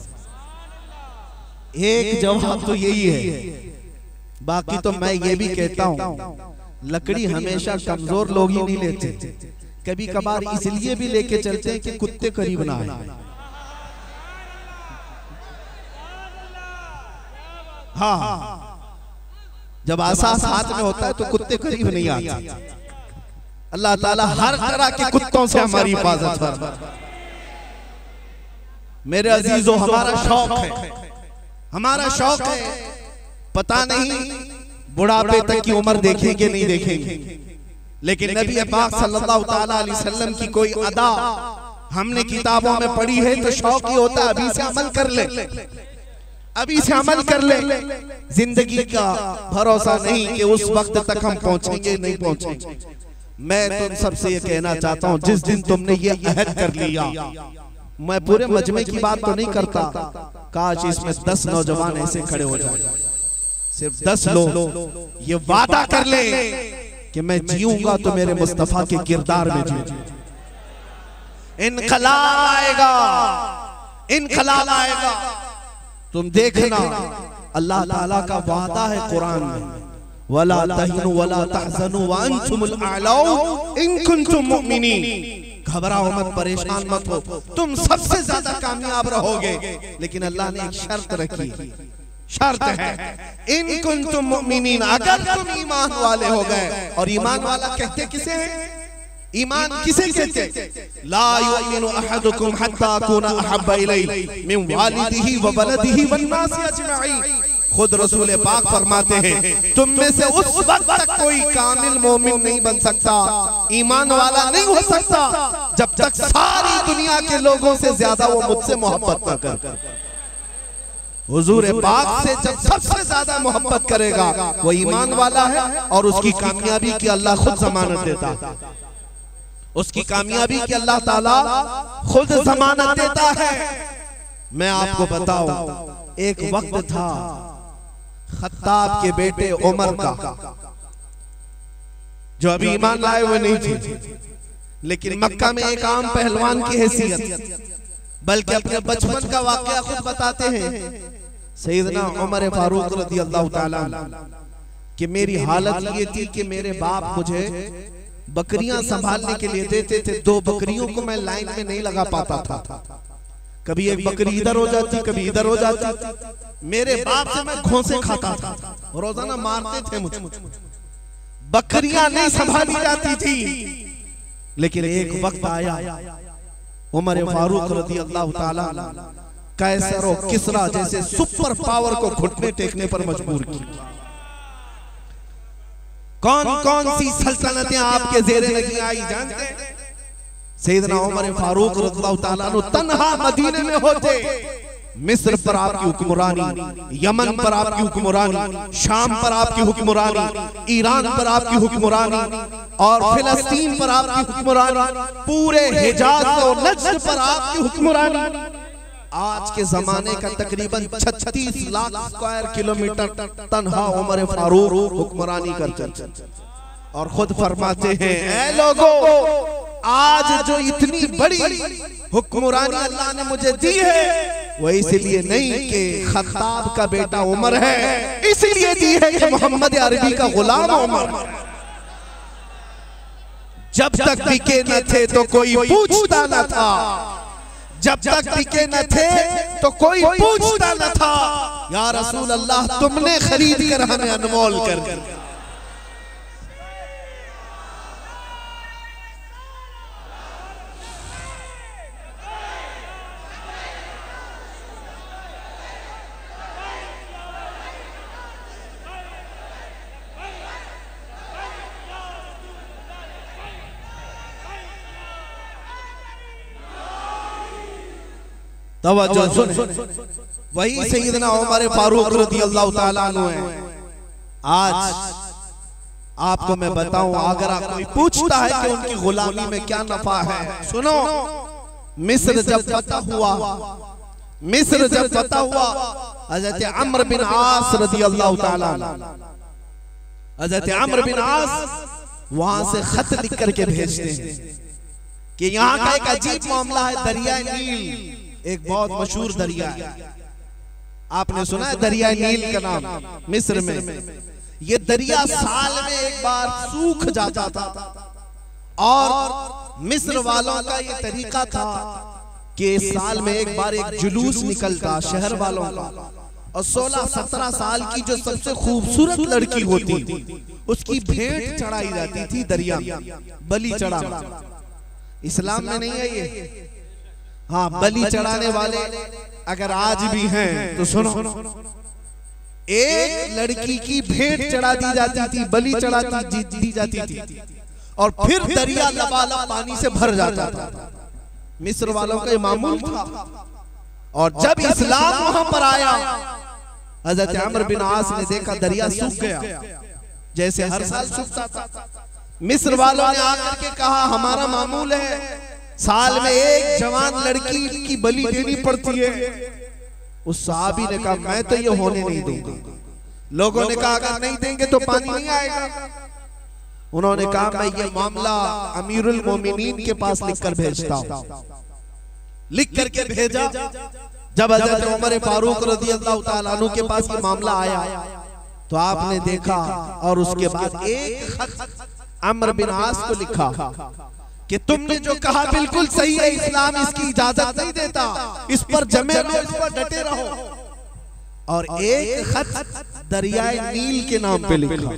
की। एक जवाब तो यही है। बाकी तो मैं ये भी कहता हूं, लकड़ी हमेशा कमजोर लोग ही नहीं लेते, कभी कभार इसलिए भी लेके चलते हैं कि कुत्ते करीब ना आए। हाँ, जब आसास हाथ में होता है तो कुत्ते करीब नहीं आते। अल्लाह ताला हर तरह के कुत्तों से हमारी हिफाजत फरमाए। मेरे अजीजों, हमारा शौक है, हमारा शौक है, पता नहीं बुढ़ापे तक की उम्र देखेंगे नहीं देखेंगे, लेकिन नबी पाक सल्लल्लाहु ताला अलैहि वसल्लम की कोई अदा हमने किताबों में पढ़ी है तो शौक ही होता है अभी से अमल कर ले, अभी से अमल कर ले। जिंदगी का भरोसा नहीं कि उस वक्त तक हम पहुंचेंगे नहीं पहुंचेंगे। मैं तुम सबसे ये कहना चाहता हूं, जिस दिन तुमने ये अहद कर लिया, मैं पूरे मजमे की बात तो नहीं करता, काश इसमें 10 नौजवान ऐसे खड़े हो जाए, सिर्फ 10 लोग ये वादा कर ले कि मैं जीऊंगा तो मेरे मुस्तफा के किरदार में जीऊंगा। इनकलाब आएगा, इनकलाब आएगा। तुम देखना, अल्लाह ताला का वादा है कुरान में, वला तहिनु वला तहज़नु व अंतुमुल अअलौ इन कुंतुम मुमिनीन। घबराओ मत, परेशान मत हो, तुम सबसे ज्यादा कामयाब रहोगे। लेकिन अल्लाह ने एक शर्त रखी, शर्त है इन कुंतुम मुमिनीन, अगर तुम ईमान वाले हो गए। और ईमान वाला कहते किसे हैं? ईमान किसे कहते? ला युमिनु अहदुकुम हत्ता अकूना अहब्बा इलैहि मिन वालिदिही व वलदिही वन नासी अजमईन। खुद रसूल पाक फरमाते हैं, तुम में से उस वक्त तक कोई कामिल मोमिन नहीं बन सकता, ईमान वाला नहीं हो सकता, जब तक सारी दुनिया के लोगों से ज्यादा वो मुझसे मोहब्बत न कर। हुजूर पाक से जब सबसे ज्यादा मोहब्बत करेगा वो ईमान वाला है, और उसकी कामयाबी की अल्लाह खुद जमानत देता है। उसकी कामयाबी की अल्लाह ताला खुद जमानत देता है। मैं आपको बताऊं, एक वक्त था खत्ताब के बेटे उमर का, जो अभी ईमान लाए हुए नहीं थे, लेकिन मक्का में एक आम पहलवान की हैसियत, बल्कि अपने बचपन का वाकया खुद बताते हैं। सैयदना उमर फारूक रज़ी अल्लाह ताला कि मेरी हालत ये थी कि मेरे बाप मुझे बकरियां संभालने के लिए देते थे, 2 बकरियों को मैं लाइन में नहीं लगा पाता था। कभी एक बकरी इधर हो जाती, कभी इधर हो जाती। मेरे बाप से मैं घोंसे खाता था, रोजाना मारते थे मुझे। बकरियां नहीं संभाली जाती थी। लेकिन एक वक्त आया, उमर फारूक रज़ी अल्लाह ताला कैसर और किसरा जैसे सुपर पावर को घुटने टेकने पर मजबूर किया। कौन कौन सी सल्तनतें आपके ज़ेरे नहीं आई जानते हैं? सैयदना उमर फारूक रज़ियल्लाहु ताला अन्हु तन्हा मदीने में होते। मिस्र पर आपकी हुक्मरानी, यमन पर आपकी हुक्मरानी, शाम पर आपकी हुक्मरानी, ईरान पर आपकी हुक्मरानी और फिलिस्तीन पर आपकी हुक्मरानी, पूरे हिजाज और नज्द पर आपकी हुक्मरानी। आज के जमाने का तकरीबन 36 लाख स्क्वायर किलोमीटर तन्हा उमर फारूक हुक्मरानी करते और खुद फरमाते हैं, ऐ लोगों, आज जो इतनी बड़ी हुक्मरानी अल्लाह ने मुझे दी है वो इसलिए नहीं कि खत्ताब का बेटा उमर है, इसलिए दी है कि मोहम्मद अरबी का गुलाम उमर। जब तक बिके न थे तो कोई पूछता न था, जब तक बिके न थे तो कोई पूछता न था। या रसूल अल्लाह, तुमने खरीद कर हमें अनमोल कर दिया। तवज्जो सुन, वही सैयदना उमर फारूक रज़ियल्लाहु ताला अन्हु है। आज आपको मैं बताऊं, अगर कोई पूछता है कि उनकी गुलामी में क्या नफा है, सुनो, मिस्र जब फतह हुआ, मिस्र जब फतह हुआ, हज़रत अम्र बिन आस रज़ियल्लाहु ताला, हज़रत अम्र बिन आस वहां से खत लिख करके भेजते हैं कि यहाँ का एक अजीब मामला है। दरिया नील एक बहुत मशहूर दरिया है, आपने सुना है दरिया नील का नाम मिस्र में। ये दरिया साल में एक बार सूख जाता था और मिस्र वालों का ये तरीका था कि साल में एक बार एक जुलूस निकलता शहर वालों का, और 16-17 साल की जो सबसे खूबसूरत लड़की होती उसकी भेंट चढ़ाई जाती थी दरिया में, बलि चढ़ा। इस्लाम में नहीं है ये। हाँ, बलि चढ़ाने वाले अगर आज भी हैं तो सुनो, एक लड़की की भेंट चढ़ा दी जाती थी, बलि चढ़ाती दी जाती थी, और फिर दरिया लबालब पानी से भर जाता था। मिस्र वालों का ये मामूल था। और जब इस्लाम वहां पर आया, हज़रत अम्र बिन आस ने देखा दरिया सूख गया, जैसे हर साल सूखता था। मिस्र वालों ने आकर के कहा, हमारा मामूल है, साल में एक जवान लड़की की बलि देनी पड़ती है। उस सहाबी ने कहा, मैं तो ये होने नहीं दूंगा। लोगों ने कहा, अगर नहीं देंगे तो पानी नहीं आएगा। उन्होंने कहा, मैं ये मामला अमीरुल मोमिनीन के पास लिखकर भेजता हूं। लिख करके भेजा। जब हज़रत उमर फारूक रज़ियल्लाहु ताला अन्हु के पास ये मामला आया तो आपने देखा, और उसके बाद एक खत अम्र बिन आस को लिखा कि तुमने जो कहा बिल्कुल सही है, इस्लाम इसकी इजाजत नहीं देता, इस पर जमे रहो, इस पर डटे रहो। और एक खत दरियाए नील के नाम पे लिखा।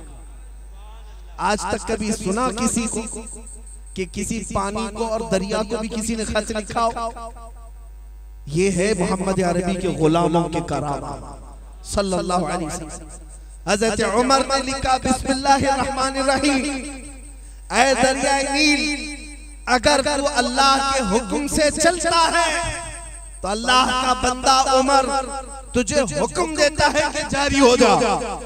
आज तक कभी सुना किसी को कि किसी पानी को और दरिया को भी किसी ने खत लिखा हो? ये है मोहम्मद अरबी के गुलामों के करामा सल्लल्लाहु अलैहि वसल्लम। हज़रत उमर ने लिखा, बिस्मिल्लाहिर्रहमानिर्रहीम, ऐ दरिया नील, अगर तू अल्लाह के हुक्म से चलता है तो अल्लाह का बंदा उमर तुझे हुक्म देता है कि जारी हो जा,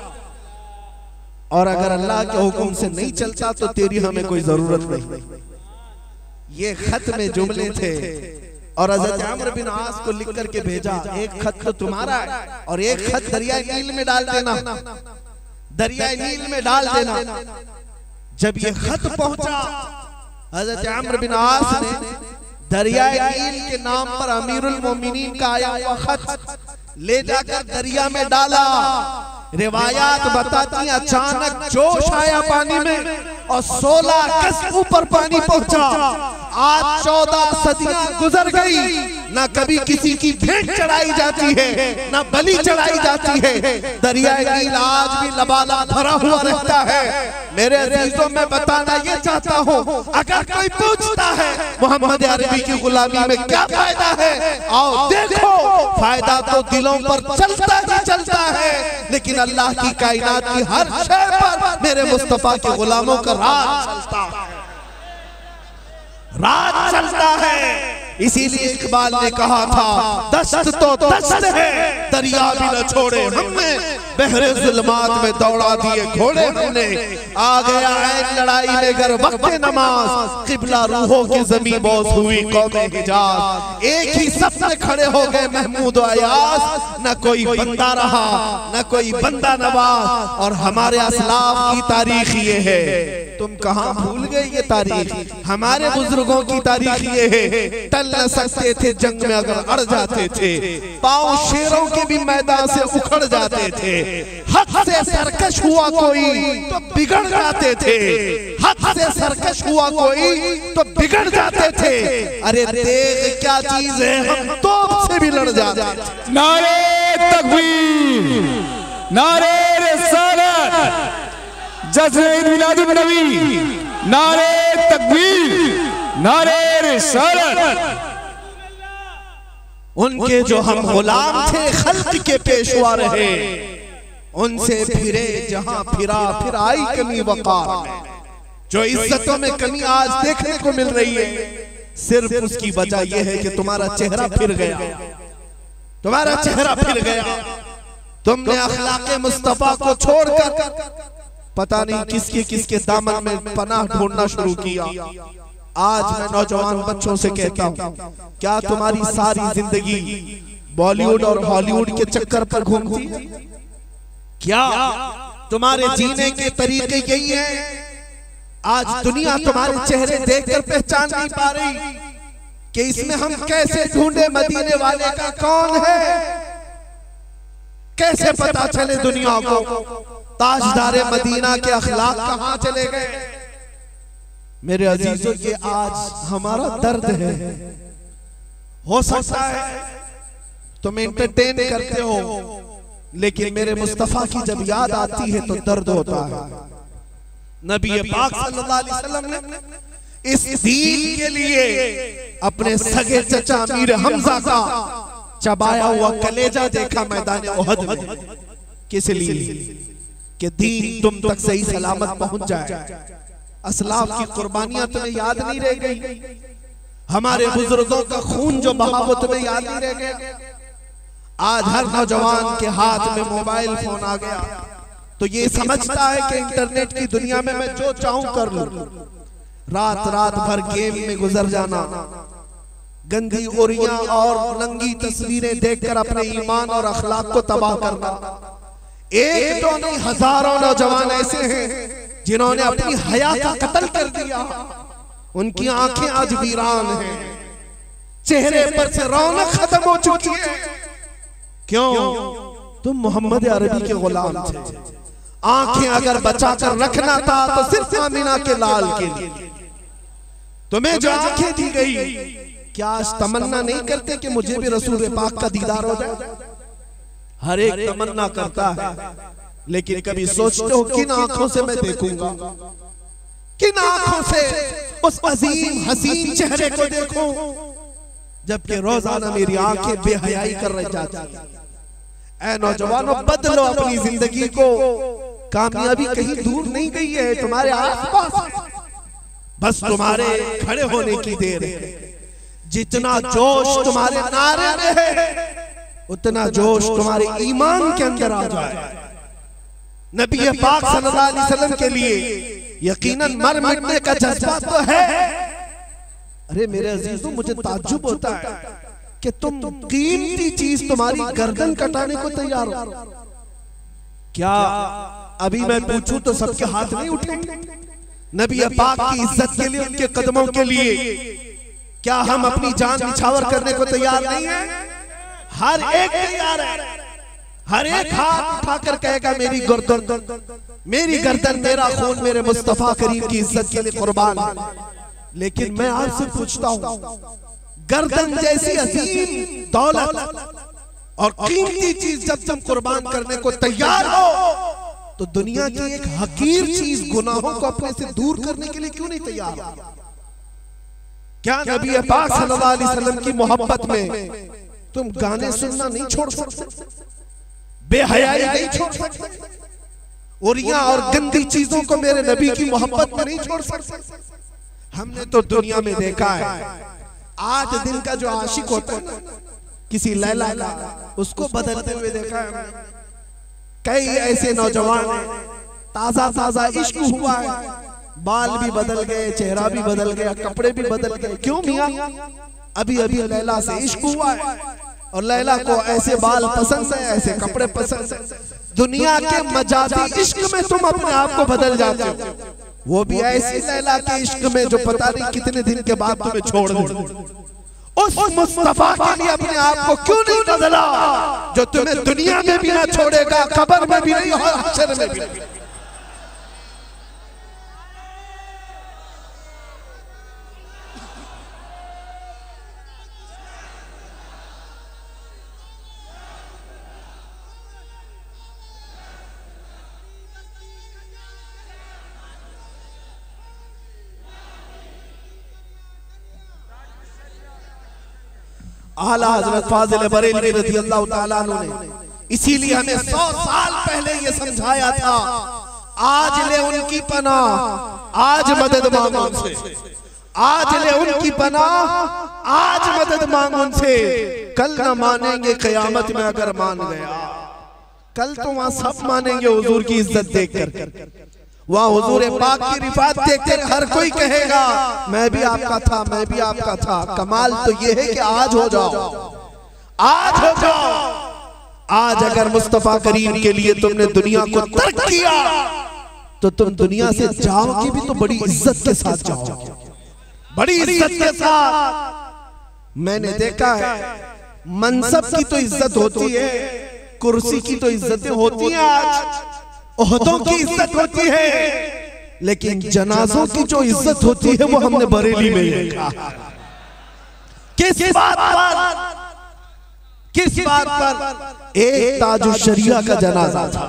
और अगर अल्लाह के हुक्म से नहीं चलता तो तेरी हमें कोई जरूरत नहीं। ये खत में जुमले थे। और हज़रत अम्र बिन आस को लिख करके भेजा, एक खत तो तुम्हारा है और एक खत दरिया नील में डाल देना, दरिया नील में डाल देना। जब ये खत पहुंचा, हज़रत अम्र बिन आस ने दरिया नील के नाम पर अमीरुल मोमिनीन का आया हुआ खत ले जाकर दरिया में डाला। रिवायात बताती, अचानक जोश आया पानी में और 16 गज ऊपर पानी पहुंचा। आज 14 सदियां गुजर गई, ना कभी किसी की भेंट चढ़ाई जाती है, ना बलि चढ़ाई जाती है। दरियाए नील आज भी लबालब भरा हुआ रहता है। मेरे अजीजों, मैं बताना ये चाहता हूँ, अगर कोई पूछता है मोहम्मद अरबी की गुलामी में क्या फायदा है, आओ देखो, फायदा तो दिलों पर चलता ही चलता है, लेकिन अल्लाह की कायनात की हर शय पर मेरे मुस्तफा के गुलामों का राज चलता है, राज चलता है। इसीलिए इकबाल ने कहा था, दस्त तो दस्त है, दरिया भी न छोड़े हमने, बहरे जुल्मात में दौड़ा दिए घोड़े हमने। आ गया है लड़ाई में गर वक्त नमाज, किबला रूहों की ज़मीं बोस हुई कौमे हिजाज। एक ही सफ में खड़े हो गए महमूद और अयास, न कोई बंदा रहा न कोई बंदा नवाज। और हमारे असलाफ की तारीख ये है, तुम कहाँ भूल गए ये तारीख? हमारे बुजुर्गों की तारीख ये है, टल न सकते थे जंग में अगर अड़ जाते थे, पांव शेरों के भी मैदान से उखड़ जाते थे। हक से सरकश हुआ कोई तो बिगड़ जाते थे, हक से सरकश हुआ कोई तो बिगड़ जाते थे। अरे देख क्या चीज है, हम तोप से भी लड़ जाते थे। नारे तकबीर, नारे रिसालत, जश्न ईद मिलादुन नबी, नारे तकबीर, नारे रिसालत। उनके जो हम गुलाम थे खल्क के पेशवा रहे, उनसे फिरे जहां फिरा फिर आई कमी वकार में। जो इज्जतों में कमी आज देखने को मिल रही है, सिर्फ उसकी वजह यह है कि तुम्हारा चेहरा फिर गया, तुम्हारा चेहरा फिर गया। तुमने अखलाके मुस्तफा को छोड़कर पता नहीं किसके किसके दामन में पनाह ढूंढना शुरू किया। आज मैं नौजवान बच्चों से कहता हूँ, क्या तुम्हारी सारी जिंदगी बॉलीवुड और हॉलीवुड के चक्कर पर घूमती है? क्या तुम्हारे जीने के तरीके यही है? आज दुनिया तुम्हारे चेहरे देखकर पहचान नहीं पा रही कि इसमें हम कैसे ढूंढे मदीने वाले का कौन है, कैसे पता चले दुनिया को ताजदारे मदीना के अखलाक कहां चले गए। मेरे अजीजों, ये आज हमारा दर्द है। हो सकता है तुम एंटरटेन करते हो, लेकिन मेरे मुस्तफा की जब याद आती है तो दर्द होता है। नबी पाक सल्लल्लाहु अलैहि वसल्लम ने इस दीन के लिए अपने सगे चचा अमीर हमजा का चबाया हुआ कलेजा देखा मैदान उहद में। किस लिए? कि दीन तुम तक सही सलामत पहुंच जाए। असलाफ की कुर्बानियां तुम्हें याद नहीं रह गई, हमारे बुजुर्गों का खून जो बहा वो तुम्हें याद नहीं रह गया। आज हर नौजवान के हाथ में मोबाइल फोन आ गया तो ये समझता है कि इंटरनेट की दुनिया में मैं जो चाहूं कर लूं। रात रात भर गेम में गुजर जाना, गंदी ओरियां और नंगी तस्वीरें देखकर अपने ईमान और अखलाक को तबाह करना। एक तो नहीं, हजारों नौजवान ऐसे हैं जिन्होंने अपनी हया का कत्ल कर दिया। उनकी आंखें आज वीरान हैं, चेहरे पर से रौनक खत्म हो चुकी है। क्यों? तुम मोहम्मद अरबी के गुलाम थे। आंखें अगर बचा कर रखना था तो सिर्फ आमिना के लाल के लिए तुम्हें जो आंखें दी गई, क्या आज तमन्ना नहीं करते कि मुझे भी रसूल पाक का दीदार हो जाए? हर एक तमन्ना करता है, लेकिन कभी सोचते हो किन आंखों से मैं देखूंगा, किन आंखों से उस अजीम हसीन चेहरे को देखूं, जबकि रोजाना मेरी आंखें बेहयाई कर रही जाती हैं। ऐ नौजवानों, बदलो अपनी जिंदगी को, कामयाबी कहीं दूर नहीं गई है, तुम्हारे आसपास, बस तुम्हारे खड़े होने की देर है। जितना जोश तुम्हारे नारे में है, उतना जोश तुम्हारे ईमान के अंदर आ जाए। नबी पाक सल्लल्लाहु अलैहि वसल्लम के लिए यकीनन मर मिटने का जज्बा तो है। अरे मेरे अजीजों, मुझे ताज्जुब होता है कि तुम कीमती चीज तुम्हारी गर्दन कटाने को तैयार हो। क्या अभी मैं पूछूं तो सबके हाथ नहीं उठेंगे? नबी पाक की इज्जत के लिए, उनके कदमों के लिए क्या हम अपनी जान निछावर करने को तैयार नहीं है? हर एक तैयार है, हर एक हाथ उठाकर कहेगा मेरी गर्दन मेरा खून मेरे मुस्तफा करीम की इज्जत के लिए कुर्बान है। लेकिन मैं आपसे पूछता हूं, गर्दन जैसी अजीम दौलत और कीमती चीज जब तुम कुर्बान करने को तैयार हो, तो दुनिया की एक हकीर चीज गुनाहों को अपने से दूर करने के लिए क्यों नहीं तैयार हो? क्या नबी पाक सल्लल्लाहु अलैहि वसल्लम की मोहब्बत में तुम गाने सुनना नहीं छोड़ सकते, बेहयाई नहीं छोड़ सकते, उरिया और गंदी चीजों को मेरे नबी की मोहब्बत में नहीं छोड़ सकते? हमने तो दुनिया में देखा है, आज दिन का जो आशिक होता है ना किसी लैला का, उसको बदलते हुए देखा है। कई ऐसे नौजवान ताजा ताजा इश्क हुआ है, बाल भी बदल गए, चेहरा भी बदल गया, कपड़े भी बदल गए। क्यों मियां? अभी अभी लैला से इश्क हुआ है और लैला को ऐसे बाल पसंद है, ऐसे कपड़े पसंद है। दुनिया के मजाजी इश्क में तुम अपने आप को बदल जाते हो, वो भी ऐसी लैला के इश्क में जो पता नहीं कितने दिन के बाद तुम्हें छोड़ दे। उस मुस्तफा के लिए अपने आप को क्यों नहीं बदला जो तुम्हें दुनिया में भी ना छोड़ेगा, कब्र में भी नहीं और हश्र में भी नहीं। आला हजरत फाजिल बरेलवी रज़ियल्लाहु ताला अन्हु ने इसीलिए हमें 100 साल पहले ये समझाया था, आज ले उनकी पनाह, आज मदद मांगो उनसे, आज ले उनकी पनाह, आज मदद मांगो उनसे। कल ना मानेंगे क़यामत में अगर मान गया, कल तो वहां सब मानेंगे हुजूर की इज्जत देखकर, वहां हुजूर पाक की रिफात देखकर हर कोई कहेगा मैं भी आपका था, मैं भी आपका था। कमाल तो ये है कि आज हो जाओ, आज हो जाओ। आज अगर मुस्तफा करीम के लिए तुमने दुनिया को तर्क किया तो तुम दुनिया से जाओगे भी तो बड़ी इज्जत के साथ जाओगे, बड़ी इज्जत के साथ। मैंने देखा है मनसब की तो इज्जत होती है, कुर्सी की तो इज्जतें होती हैं, आज ओहदों की इज्जत होती है, लेकिन जनाजों की जो इज्जत होती है वो हमने बरेली में देखा। किस बात पर? किस बात पर? एक ताजु शरिया का जनाजा था,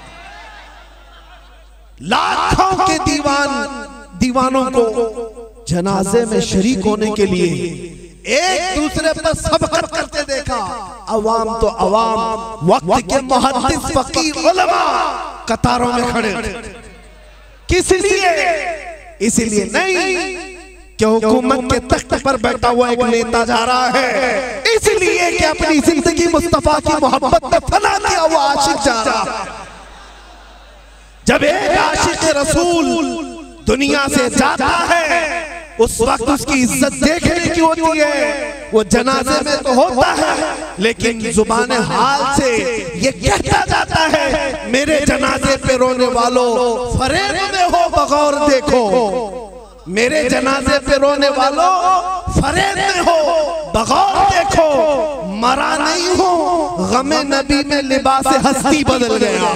लाखों के दीवानों को जनाजे में शरीक होने के लिए एक दूसरे पर सबकत करते देखा। अवाम तो अवाम, वक्त के मुहद्दिस फकीह उलमा कतारों में खड़े थे। किस लिए? इसलिए नहीं कि हुकूमत के तख्त पर बैठा हुआ एक नेता जा रहा है, इसलिए कि अपनी जिंदगी मुस्तफा की मोहब्बत में फना किया हुआ आशिक जा रहा है। जब एक आशिक रसूल दुनिया से जाता है, उस वक्त उसकी इज्जत देखने की होती है। वो जनाजे में तो होता है, लेकिन जुबान हाल से ये कहता जाता है मेरे जनाजे पे रोने वालों फरेब में हो बगौर देखो, मेरे जनाजे पे रोने वालों फरेब में हो बगौर देखो, मरा नहीं हो गमे नबी में लिबास हस्ती बदल गया।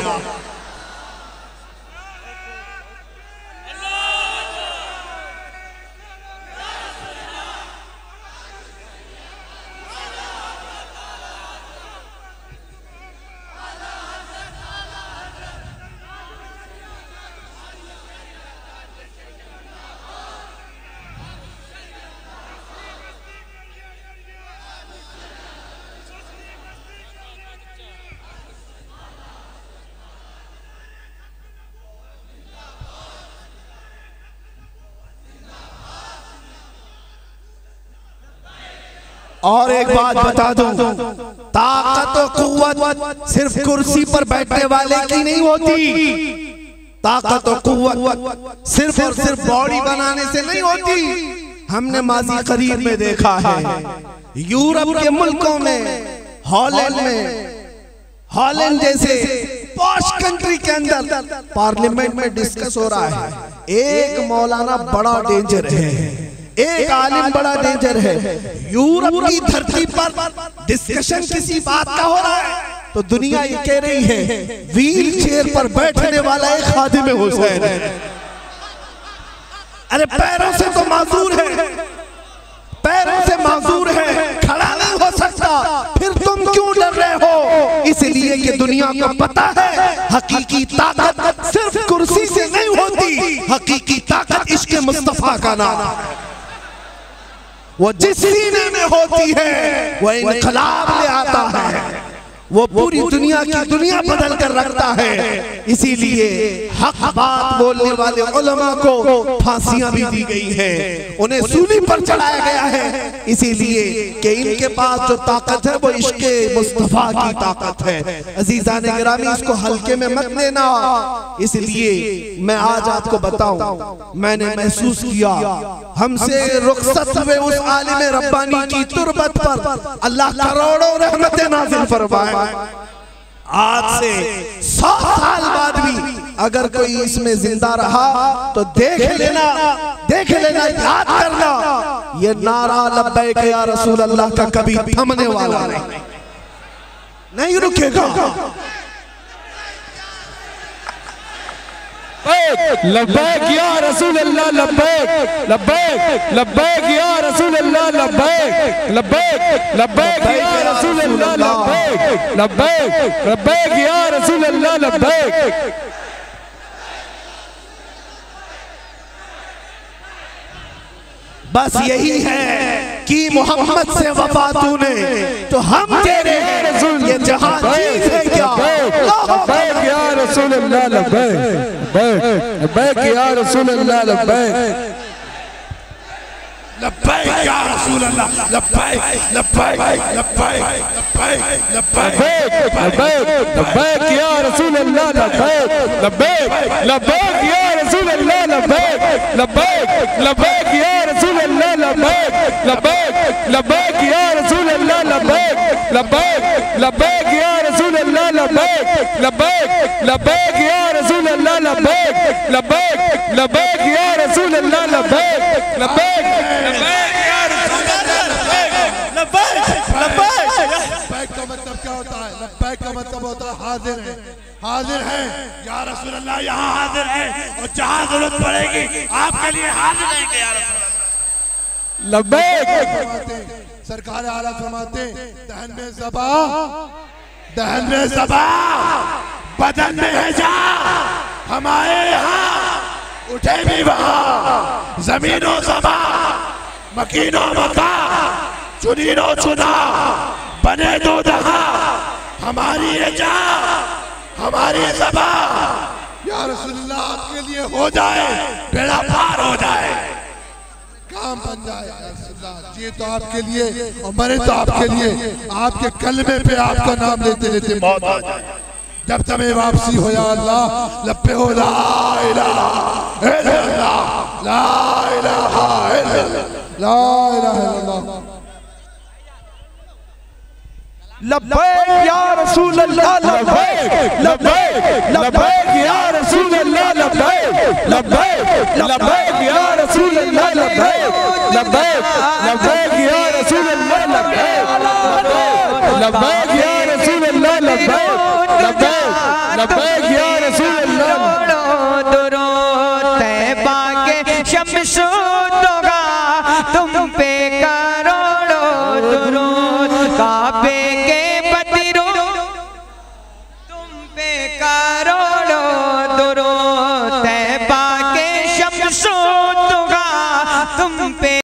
और एक बात बता दूं, ताकत और कुव्वत सिर्फ कुर्सी पर बैठने वाले की नहीं होती, ताकत और कुव्वत सिर्फ और सिर्फ बॉडी बनाने से नहीं होती। हमने माजी करीब में देखा है, यूरोप के मुल्कों में, हॉलैंड जैसे पॉश कंट्री के अंदर पार्लियामेंट में डिस्कस हो रहा है, एक मौलाना बड़ा डेंजर है, एक आलिम बड़ा डेंजर है। यूरोप की धरती पर डिस्कशन किसी बात का हो रहा है तो दुनिया ये कह रही है व्हील चेयर पर बैठने वाला एक खादिम हुसैन है। अरे पैरों से तो माजूर है, पैरों से माजूर है, खड़ा नहीं हो सकता, फिर तुम क्यों डर रहे हो? इसलिए कि दुनिया को पता है हकीकी ताकत सिर्फ कुर्सी से नहीं होती, हकीकी ताकत इश्क़ मुस्तफा का नाम है। वो जिस सीने में होती है वो इनकलाब ले आता है, वो पूरी दुनिया की दुनिया बदल कर रखता है। इसीलिए हक बात बोलने वाले उलमा को फांसियां भी दी गई हैं, उन्हें सूली पर चढ़ाया गया है, इसीलिए कि इनके पास जो ताकत है वो इश्क़े मुस्तफा की ताकत है। अजीज़ान गिरामी, इसको हल्के में मत लेना। इसलिए मैं आज आपको बताऊं, मैंने महसूस किया हमसे रुखसत हुए उस आलिम रब्बानी की तुरबत पर अल्लाह करोड़ों रहमतें नाज़िल फरमाए। आज से 100 साल बाद भी अगर कोई इसमें जिंदा रहा तो देख लेना, याद करना, ये नारा लब्बैक या रसूल अल्लाह का कभी थमने वाला नहीं रुकेगा। लब्बैक या रसूल अल्लाह, लब्बैक लब्बैक लब्बैक या रसूल अल्लाह, लब्बैक लब्बैक लब्बैक या रसूल अल्लाह, लब्बैक लब्बैक लब्बैक या रसूल अल्लाह, लब्बैक। बस यही है कि मोहम्मद से वफा तूने तो हम तेरे, ये जहां चीज है क्या? लब्बैक या रसूल अल्लाह, लब्बैक लब्बैक या रसूल अल्लाह, लब्बैक लब्बैक या रसूल अल्लाह, लब्बैक लब्बैक लब्बैक लब्बैक लब्बैक लब्बैक लब्बैक या रसूल अल्लाह, लब्बैक लब्बैक लब्बैक या रसूल अल्लाह, लब्बैक लब्बैक लब्बैक या रसूल अल्लाह, लब्बैक लब्बैक लब्बैक या रसूल अल्लाह, लब्बैक लब्बैक लब्बैक या रसूल अल्लाह, लब्बैक लब्बैक लब्बैक या रसूल अल्लाह, लब्बैक लब्बैक लब्बैक या रसूल अल्लाह, लब्बैक लब्बैक लब्बैक या रसूल अल्लाह, लब्बैक लब्बैक का मतलब क्या होता है? लब्बैक का मतलब होता है हाजिर है, हाजिर है या रसूल अल्लाह, यहाँ हाजिर है और जहाँ जरूरत पड़ेगी आपके लिए हाजिर रहेंगे या रसूल अल्लाह। लब्बैक। सरकार आला फरमाते दहन में ज़बा, दहन में ज़बा, बदन में है जा, हमारे यहाँ उठे भी वहाँ, जमीनो ज़बा, मकीनो मका, चुनीनो चुना, बने दो दहा, हमारी है जा, हमारी ज़बा। या रसूलुल्लाह आपके लिए हो जाए, बेड़ा पार हो जाए, काम बन जाए। ये तो आपके लिए और मरे तो आपके लिए, आपके कलमे पे आपका नाम लेते लेते मौत आ जाए। जब तमें वापसी हो या अल्लाह, लब्बे हो ला इलाहा इल्लल्लाह, ला इलाहा इल्लल्लाह, ला इलाहा इल्लल्लाह। लब्बैक या रसूल अल्लाह, लब्बैक लब्बैक लब्बैक या रसूल अल्लाह, लब्बैक लब्बैक लब्बैक या रसूल अल्लाह, लब्बैक लब्बैक लब्बैक या रसूल अल्लाह, लब्बैक लब्बैक या रसूल अल्लाह, लब्बैक लब्बैक लब्बैक या रसूल अल्लाह। दुरूद तैबा के शम्सो दोगा तुम पे करोड़ों दुरूद,